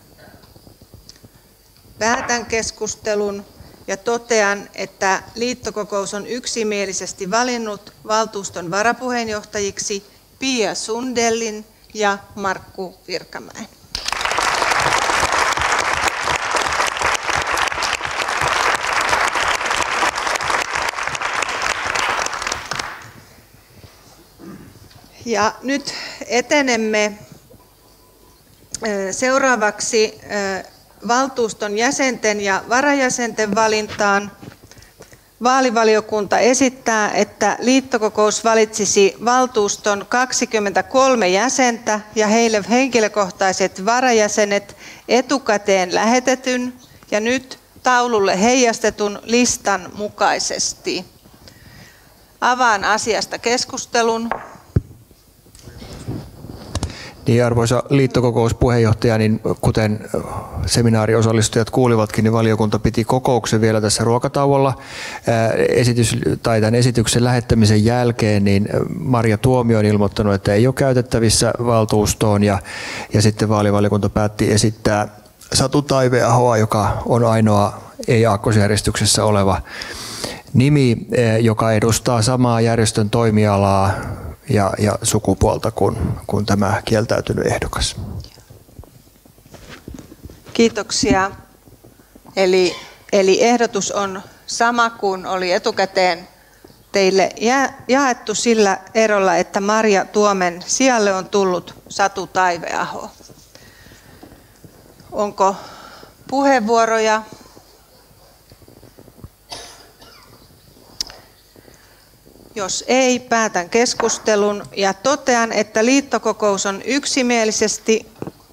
Päätän keskustelun ja totean, että liittokokous on yksimielisesti valinnut valtuuston varapuheenjohtajiksi Pia Sundellin ja Markku Virkamäen. Ja nyt etenemme seuraavaksi valtuuston jäsenten ja varajäsenten valintaan. Vaalivaliokunta esittää, että liittokokous valitsisi valtuuston 23 jäsentä ja heille henkilökohtaiset varajäsenet etukäteen lähetetyn ja nyt taululle heijastetun listan mukaisesti. Avaan asiasta keskustelun. Niin, arvoisa liittokokouspuheenjohtaja, niin kuten seminaariosallistujat kuulivatkin, niin valiokunta piti kokouksen vielä tässä ruokatauolla. Tämän esityksen lähettämisen jälkeen niin Marja Tuomio on ilmoittanut, että ei ole käytettävissä valtuustoon ja sitten vaalivaliokunta päätti esittää Satu Taiveahoa, joka on ainoa ei-aakkosjärjestyksessä oleva nimi, joka edustaa samaa järjestön toimialaa ja sukupuolta kuin tämä kieltäytynyt ehdokas. Kiitoksia. Eli ehdotus on sama kuin oli etukäteen teille jaettu sillä erolla, että Marja Tuomen sijalle on tullut Satu Taiveaho. Onko puheenvuoroja? Jos ei, päätän keskustelun ja totean, että liittokokous on yksimielisesti,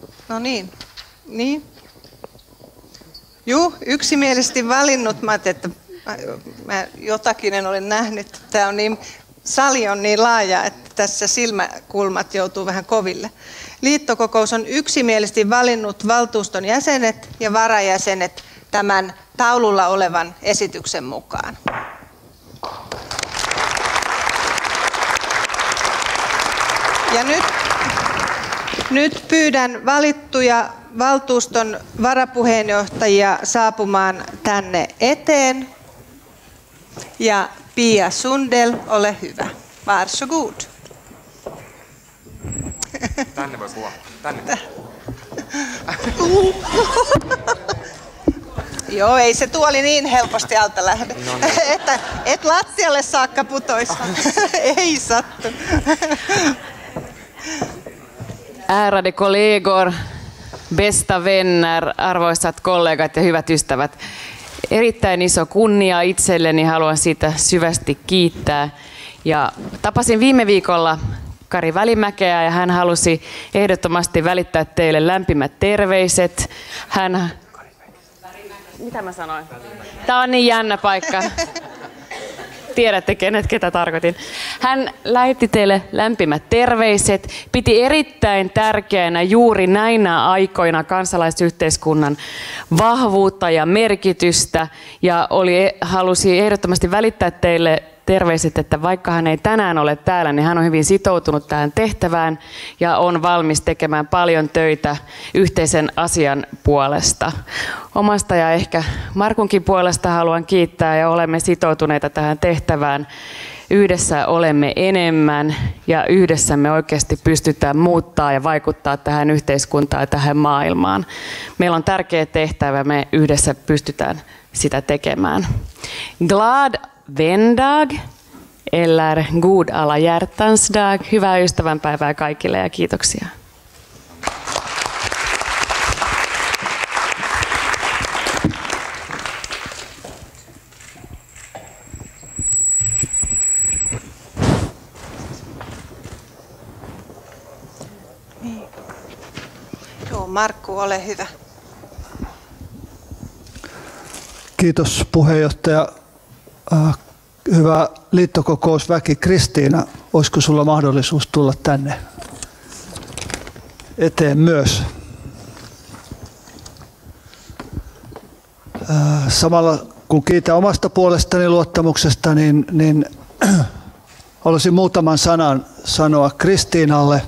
yksimielisesti valinnut, mä ajattelin, että mä jotakin en ole nähnyt, sali on niin laaja, että tässä silmäkulmat joutuu vähän koville. Liittokokous on yksimielisesti valinnut valtuuston jäsenet ja varajäsenet tämän taululla olevan esityksen mukaan. Ja nyt pyydän valittuja valtuuston varapuheenjohtajia saapumaan tänne eteen. Ja Pia Sundell, ole hyvä. Varsågod. Tänne voi puhua. Tänne. Joo, ei se tuoli niin helposti alta lähde. No niin. Että et lattialle saakka putoisi. Ei sattu. Ärade kollegor, bästa vänner, arvoisat kollegat ja hyvät ystävät. Erittäin iso kunnia itselleni, haluan siitä syvästi kiittää. Ja tapasin viime viikolla Kari Välimäkeä ja hän halusi ehdottomasti välittää teille lämpimät terveiset. Mitä mä sanoin? Tää on niin jännä paikka. Tiedätte ketä tarkoitin. Hän lähetti teille lämpimät terveiset, piti erittäin tärkeänä juuri näinä aikoina kansalaisyhteiskunnan vahvuutta ja merkitystä ja halusi ehdottomasti välittää teille terveiset, että vaikka hän ei tänään ole täällä, niin hän on hyvin sitoutunut tähän tehtävään ja on valmis tekemään paljon töitä yhteisen asian puolesta. Omasta ja ehkä Markunkin puolesta haluan kiittää ja olemme sitoutuneita tähän tehtävään. Yhdessä olemme enemmän ja yhdessä me oikeasti pystytään muuttaa ja vaikuttaa tähän yhteiskuntaan ja tähän maailmaan. Meillä on tärkeä tehtävä, me yhdessä pystytään sitä tekemään. Glad Vändag eller God alla hjärtans dag. Hyvää ystävänpäivää kaikille ja kiitoksia. Joo, Markku, ole hyvä. Kiitos puheenjohtaja. Hyvä liittokokousväki. Kristiina, olisiko sulla mahdollisuus tulla tänne eteen myös? Samalla kun kiitän omasta puolestani luottamuksesta, niin haluaisin muutaman sanan sanoa Kristiinalle.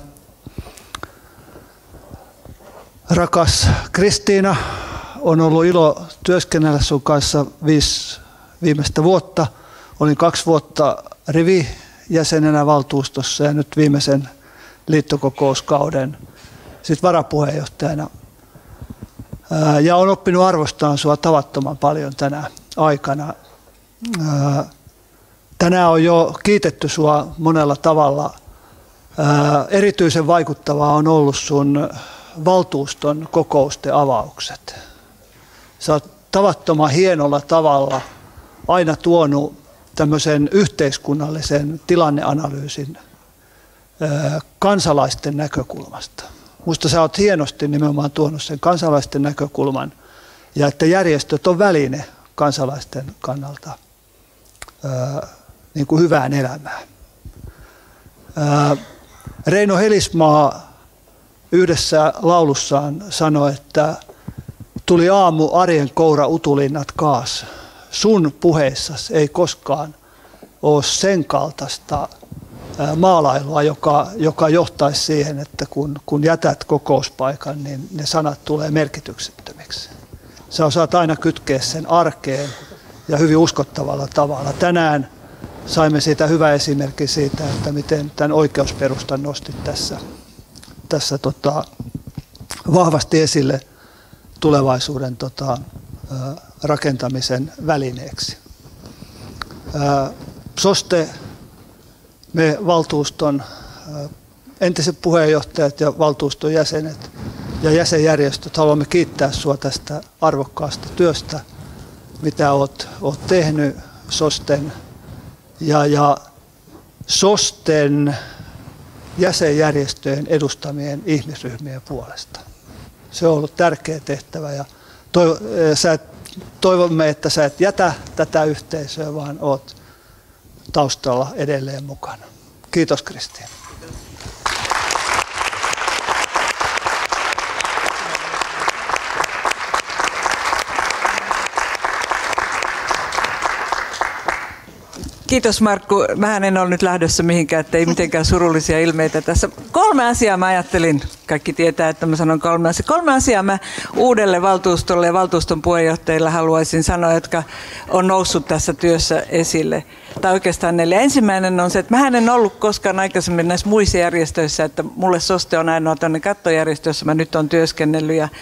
Rakas Kristiina, on ollut ilo työskennellä sun kanssa 5 viimeistä vuotta. Olin 2 vuotta rivijäsenenä valtuustossa ja nyt viimeisen liittokokouskauden sit varapuheenjohtajana. Ja olen oppinut arvostamaan sinua tavattoman paljon tänä aikana. Tänään on jo kiitetty sinua monella tavalla. Erityisen vaikuttavaa on ollut sun valtuuston kokousten avaukset. Sä oot tavattoman hienolla tavalla aina tuonut tämmöisen yhteiskunnallisen tilanneanalyysin kansalaisten näkökulmasta. Minusta sä oot hienosti nimenomaan tuonut sen kansalaisten näkökulman ja että järjestöt on väline kansalaisten kannalta niin kuin hyvään elämään. Reino Helismaa yhdessä laulussaan sanoi, että tuli aamu arjen koura utulinnat kaas. Sun puheissasi ei koskaan ole sen kaltaista maalailua, joka johtaisi siihen, että kun jätät kokouspaikan, niin ne sanat tulee merkityksettömiksi. Sä osaat aina kytkeä sen arkeen ja hyvin uskottavalla tavalla. Tänään saimme siitä hyvä esimerkki siitä, että miten tämän oikeusperustan nostit tässä vahvasti esille tulevaisuuden rakentamisen välineeksi. SOSTE, me valtuuston entiset puheenjohtajat ja valtuuston jäsenet ja jäsenjärjestöt haluamme kiittää sinua tästä arvokkaasta työstä, mitä olet tehnyt SOSTEn ja SOSTEn jäsenjärjestöjen edustamien ihmisryhmien puolesta. Se on ollut tärkeä tehtävä ja toivomme, että sä et jätä tätä yhteisöä, vaan oot taustalla edelleen mukana. Kiitos Kristiina. Kiitos Markku. Mähän en ole nyt lähdössä mihinkään, ettei mitenkään surullisia ilmeitä tässä. 3 asiaa mä ajattelin, kaikki tietää, että mä sanon 3 asiaa. 3 asiaa mä uudelle valtuustolle ja valtuuston puheenjohtajille haluaisin sanoa, jotka on noussut tässä työssä esille. Tai oikeastaan 4. Ensimmäinen on se, että mä en ollut koskaan aikaisemmin näissä muissa järjestöissä, että mulle SOSTE on ainoa tämmöinen kattojärjestö, jossa mä nyt olen työskennellyt. Ja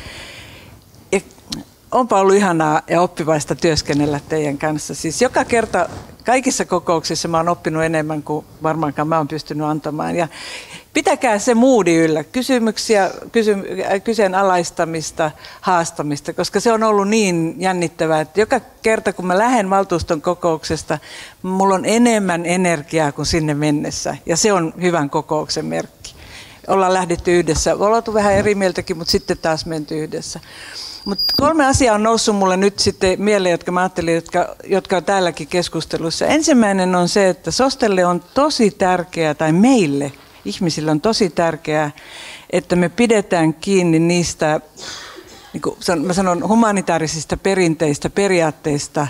onpa ollut ihanaa ja oppivaista työskennellä teidän kanssa. Siis joka kerta kaikissa kokouksissa mä oon oppinut enemmän kuin varmaankaan mä oon pystynyt antamaan. Ja pitäkää se moodi yllä, kysymyksiä, kyseenalaistamista, haastamista, koska se on ollut niin jännittävää, että joka kerta kun mä lähden valtuuston kokouksesta, mulla on enemmän energiaa kuin sinne mennessä. Ja se on hyvän kokouksen merkki. Ollaan lähdetty yhdessä, ollaan oltu vähän eri mieltäkin, mutta sitten taas menty yhdessä. Mutta 3 asiaa on noussut mulle nyt sitten mieleen, jotka mä ajattelin, jotka on täälläkin keskustelussa. Ensimmäinen on se, että SOSTElle on tosi tärkeää, tai meille ihmisille on tosi tärkeää, että me pidetään kiinni niistä, niin kuin mä sanon, humanitaarisista perinteistä, periaatteista,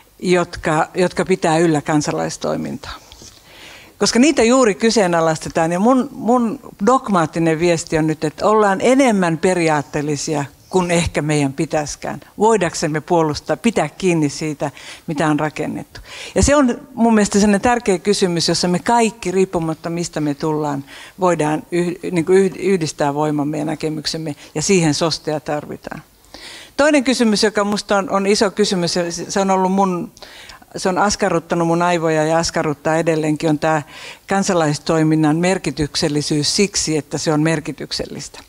jotka pitää yllä kansalaistoimintaa. Koska niitä juuri kyseenalaistetaan, ja mun dogmaattinen viesti on nyt, että ollaan enemmän periaatteellisia kun ehkä meidän pitäisikään. Voidaksemme puolustaa, pitää kiinni siitä, mitä on rakennettu. Ja se on mun mielestä sellainen tärkeä kysymys, jossa me kaikki, riippumatta mistä me tullaan, voidaan yhdistää voimamme ja näkemyksemme, ja siihen SOSTEa tarvitaan. Toinen kysymys, joka minusta on iso kysymys, se on ollut se on askarruttanut mun aivoja ja askarruttaa edelleenkin, on tämä kansalaistoiminnan merkityksellisyys siksi, että se on merkityksellistä.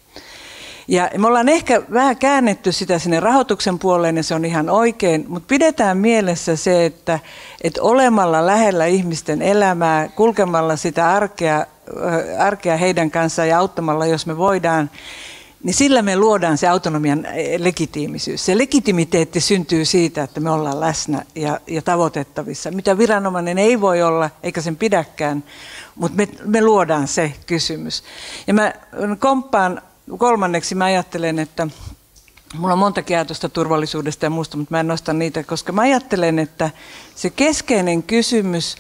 Ja me ollaan ehkä vähän käännetty sitä sinne rahoituksen puoleen, ja se on ihan oikein, mutta pidetään mielessä se, että olemalla lähellä ihmisten elämää, kulkemalla sitä arkea heidän kanssaan ja auttamalla, jos me voidaan, niin sillä me luodaan se autonomian legitiimisyys. Se legitimiteetti syntyy siitä, että me ollaan läsnä ja tavoitettavissa, mitä viranomainen ei voi olla, eikä sen pidäkään, mutta me luodaan se kysymys. Ja mä komppaan kolmanneksi, mä ajattelen, että mulla on montakin ajatusta turvallisuudesta ja muusta, mutta mä en nosta niitä, koska mä ajattelen, että se keskeinen kysymys,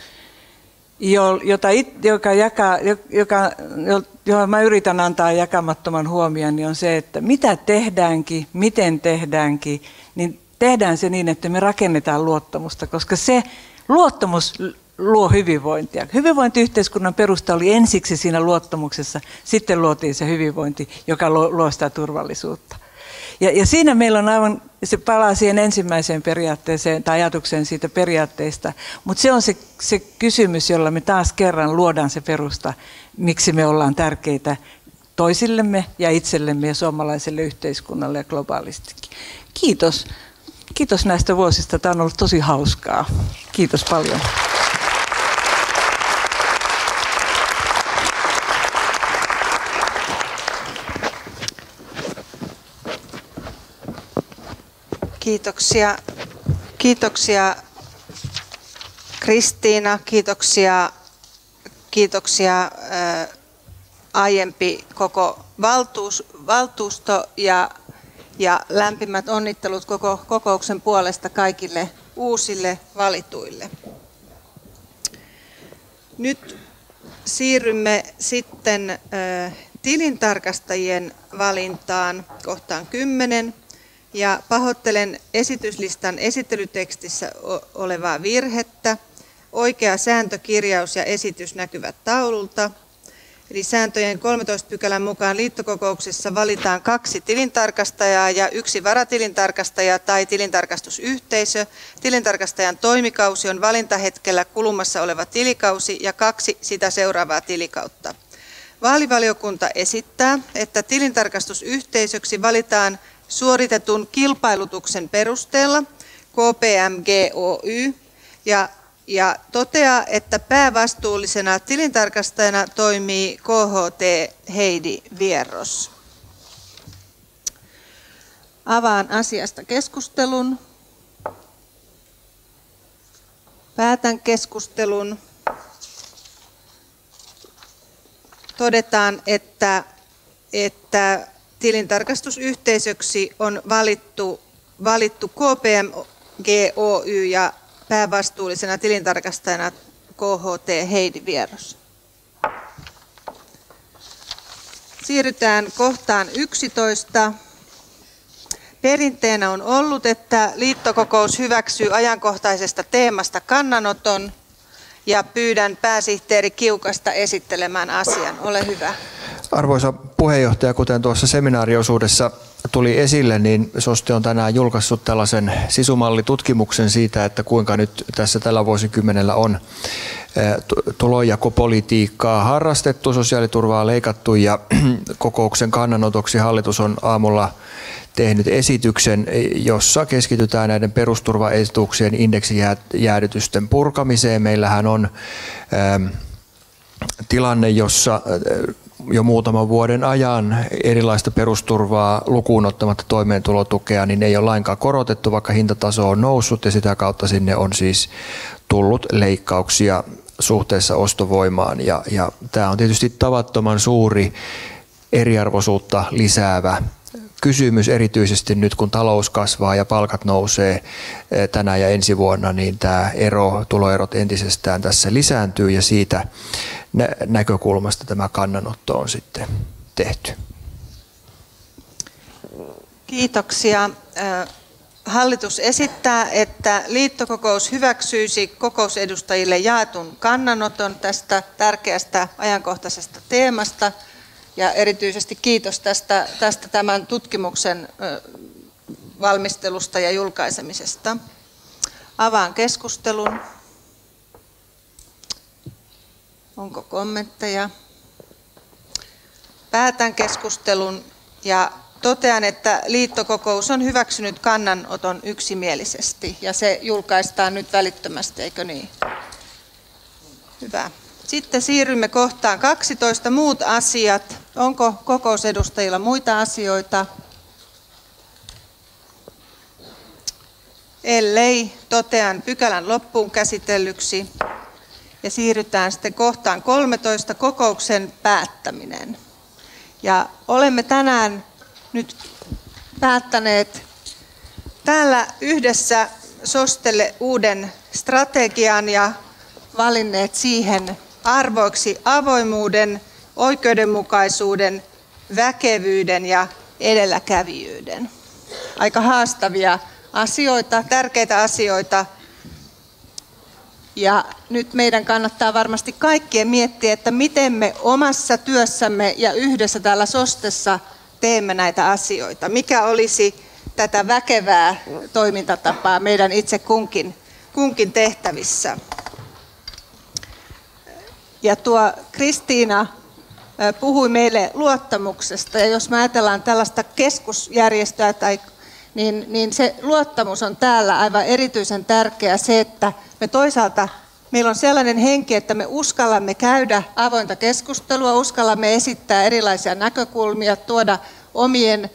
johon mä yritän antaa jakamattoman huomion, niin on se, että mitä tehdäänkin, miten tehdäänkin, niin tehdään se niin, että me rakennetaan luottamusta, koska se luottamus luo hyvinvointia. Hyvinvointiyhteiskunnan perusta oli ensiksi siinä luottamuksessa, sitten luotiin se hyvinvointi, joka luo sitä turvallisuutta. Ja siinä meillä on aivan, se palaa siihen ensimmäiseen periaatteeseen tai ajatukseen siitä periaatteesta, mutta se on se kysymys, jolla me taas kerran luodaan se perusta, miksi me ollaan tärkeitä toisillemme ja itsellemme ja suomalaiselle yhteiskunnalle ja globaalistikin. Kiitos. Kiitos näistä vuosista. Tämä on ollut tosi hauskaa. Kiitos paljon. Kiitoksia. Kiitoksia Kristiina, kiitoksia aiempi koko valtuusto ja lämpimät onnittelut koko kokouksen puolesta kaikille uusille valituille. Nyt siirrymme sitten tilintarkastajien valintaan kohtaan 10. Ja pahoittelen esityslistan esittelytekstissä olevaa virhettä. Oikea sääntökirjaus ja esitys näkyvät taululta. Eli sääntöjen 13 pykälän mukaan liittokokouksessa valitaan 2 tilintarkastajaa ja 1 varatilintarkastaja tai tilintarkastusyhteisö. Tilintarkastajan toimikausi on valintahetkellä kulumassa oleva tilikausi ja 2 sitä seuraavaa tilikautta. Vaalivaliokunta esittää, että tilintarkastusyhteisöksi valitaan suoritetun kilpailutuksen perusteella KPMG Oy ja toteaa, että päävastuullisena tilintarkastajana toimii KHT Heidi Vierros. Avaan asiasta keskustelun. Päätän keskustelun. Todetaan, että tilintarkastusyhteisöksi on valittu KPMG Oy ja päävastuullisena tilintarkastajana KHT Heidi Vierros. Siirrytään kohtaan 11. Perinteenä on ollut, että liittokokous hyväksyy ajankohtaisesta teemasta kannanoton ja pyydän pääsihteeri Kiukasta esittelemään asian. Ole hyvä. Arvoisa puheenjohtaja, kuten tuossa seminaariosuudessa tuli esille, niin SOSTE on tänään julkaissut tällaisen sisumallitutkimuksen siitä, että kuinka nyt tässä tällä vuosikymmenellä on tulonjakopolitiikkaa harrastettu, sosiaaliturvaa leikattu ja kokouksen kannanotoksi hallitus on aamulla tehnyt esityksen, jossa keskitytään näiden perusturvaetuuksien indeksijäädytysten purkamiseen. Meillähän on tilanne, jossa jo muutaman vuoden ajan erilaista perusturvaa lukuun ottamatta toimeentulotukea niin ei ole lainkaan korotettu, vaikka hintataso on noussut ja sitä kautta sinne on siis tullut leikkauksia suhteessa ostovoimaan. Ja tämä on tietysti tavattoman suuri eriarvoisuutta lisäävä kysymys, erityisesti nyt kun talous kasvaa ja palkat nousee tänä ja ensi vuonna, niin tämä tuloerot entisestään tässä lisääntyy ja siitä näkökulmasta tämä kannanotto on sitten tehty. Kiitoksia. Hallitus esittää, että liittokokous hyväksyisi kokousedustajille jaetun kannanoton tästä tärkeästä ajankohtaisesta teemasta. Ja erityisesti kiitos tästä tämän tutkimuksen valmistelusta ja julkaisemisesta. Avaan keskustelun. Onko kommentteja? Päätän keskustelun ja totean, että liittokokous on hyväksynyt kannanoton yksimielisesti ja se julkaistaan nyt välittömästi, eikö niin? Hyvä. Sitten siirrymme kohtaan 12. Muut asiat. Onko kokousedustajilla muita asioita? Ellei, totean pykälän loppuun käsitellyksi. Ja siirrytään sitten kohtaan 13. Kokouksen päättäminen. Ja olemme tänään nyt päättäneet täällä yhdessä SOSTElle uuden strategian ja valinneet siihen arvoiksi avoimuuden, oikeudenmukaisuuden, väkevyyden ja edelläkävijyyden. Aika haastavia asioita, tärkeitä asioita. Ja nyt meidän kannattaa varmasti kaikkien miettiä, että miten me omassa työssämme ja yhdessä täällä SOSTessa teemme näitä asioita. Mikä olisi tätä väkevää toimintatapaa meidän itse kunkin tehtävissä. Ja tuo Kristiina puhui meille luottamuksesta, ja jos me ajatellaan tällaista keskusjärjestöä, niin se luottamus on täällä aivan erityisen tärkeä se, että me toisaalta meillä on sellainen henki, että me uskallamme käydä avointa keskustelua, uskallamme esittää erilaisia näkökulmia, tuoda omien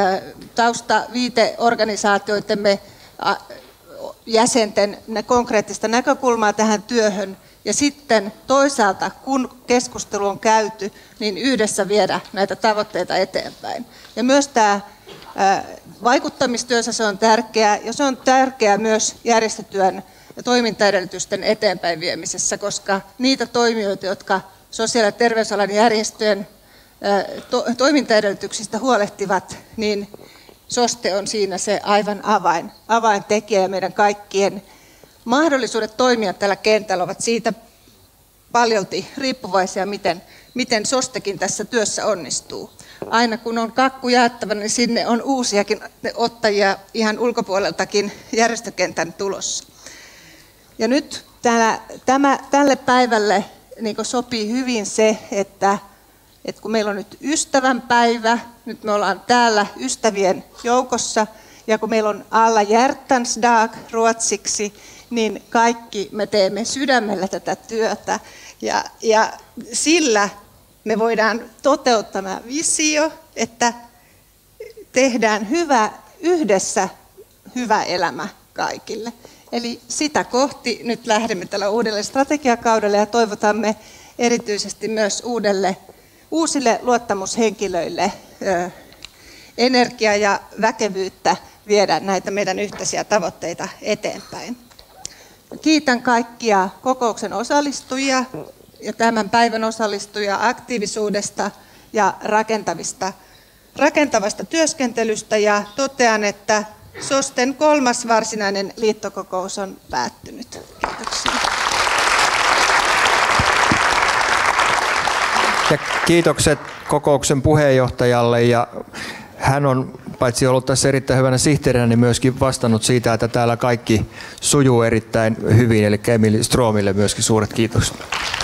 taustaviiteorganisaatioitemme jäsenten konkreettista näkökulmaa tähän työhön. Ja sitten toisaalta, kun keskustelu on käyty, niin yhdessä viedä näitä tavoitteita eteenpäin. Ja myös tämä vaikuttamistyössä se on tärkeää, ja se on tärkeää myös järjestötyön ja toimintaedellytysten eteenpäin viemisessä, koska niitä toimijoita, jotka sosiaali- ja terveysalan järjestöjen toimintaedellytyksistä huolehtivat, niin SOSTE on siinä se aivan avaintekijä, ja meidän kaikkien mahdollisuudet toimia tällä kentällä ovat siitä paljolti riippuvaisia, miten SOSTEkin tässä työssä onnistuu. Aina kun on kakku jaettava, niin sinne on uusiakin ottajia ihan ulkopuoleltakin järjestökentän tulossa. Ja nyt tälle päivälle niin sopii hyvin se, että kun meillä on nyt ystävänpäivä, nyt me ollaan täällä ystävien joukossa, ja kun meillä on alla hjärtans dag ruotsiksi, niin kaikki me teemme sydämellä tätä työtä. Ja sillä me voidaan toteuttaa tämä visio, että tehdään yhdessä hyvä elämä kaikille. Eli sitä kohti nyt lähdemme tällä uudelle strategiakaudelle ja toivotamme erityisesti myös uusille luottamushenkilöille energiaa ja väkevyyttä viedä näitä meidän yhteisiä tavoitteita eteenpäin. Kiitän kaikkia kokouksen osallistujia ja tämän päivän osallistujia aktiivisuudesta ja rakentavasta työskentelystä ja totean, että SOSTEn 3. varsinainen liittokokous on päättynyt. Kiitoksia. Ja kiitokset kokouksen puheenjohtajalle, ja hän on paitsi ollut tässä erittäin hyvänä sihteerinä, niin myöskin vastannut siitä, että täällä kaikki sujuu erittäin hyvin, eli Emil Stromille myöskin suuret kiitokset.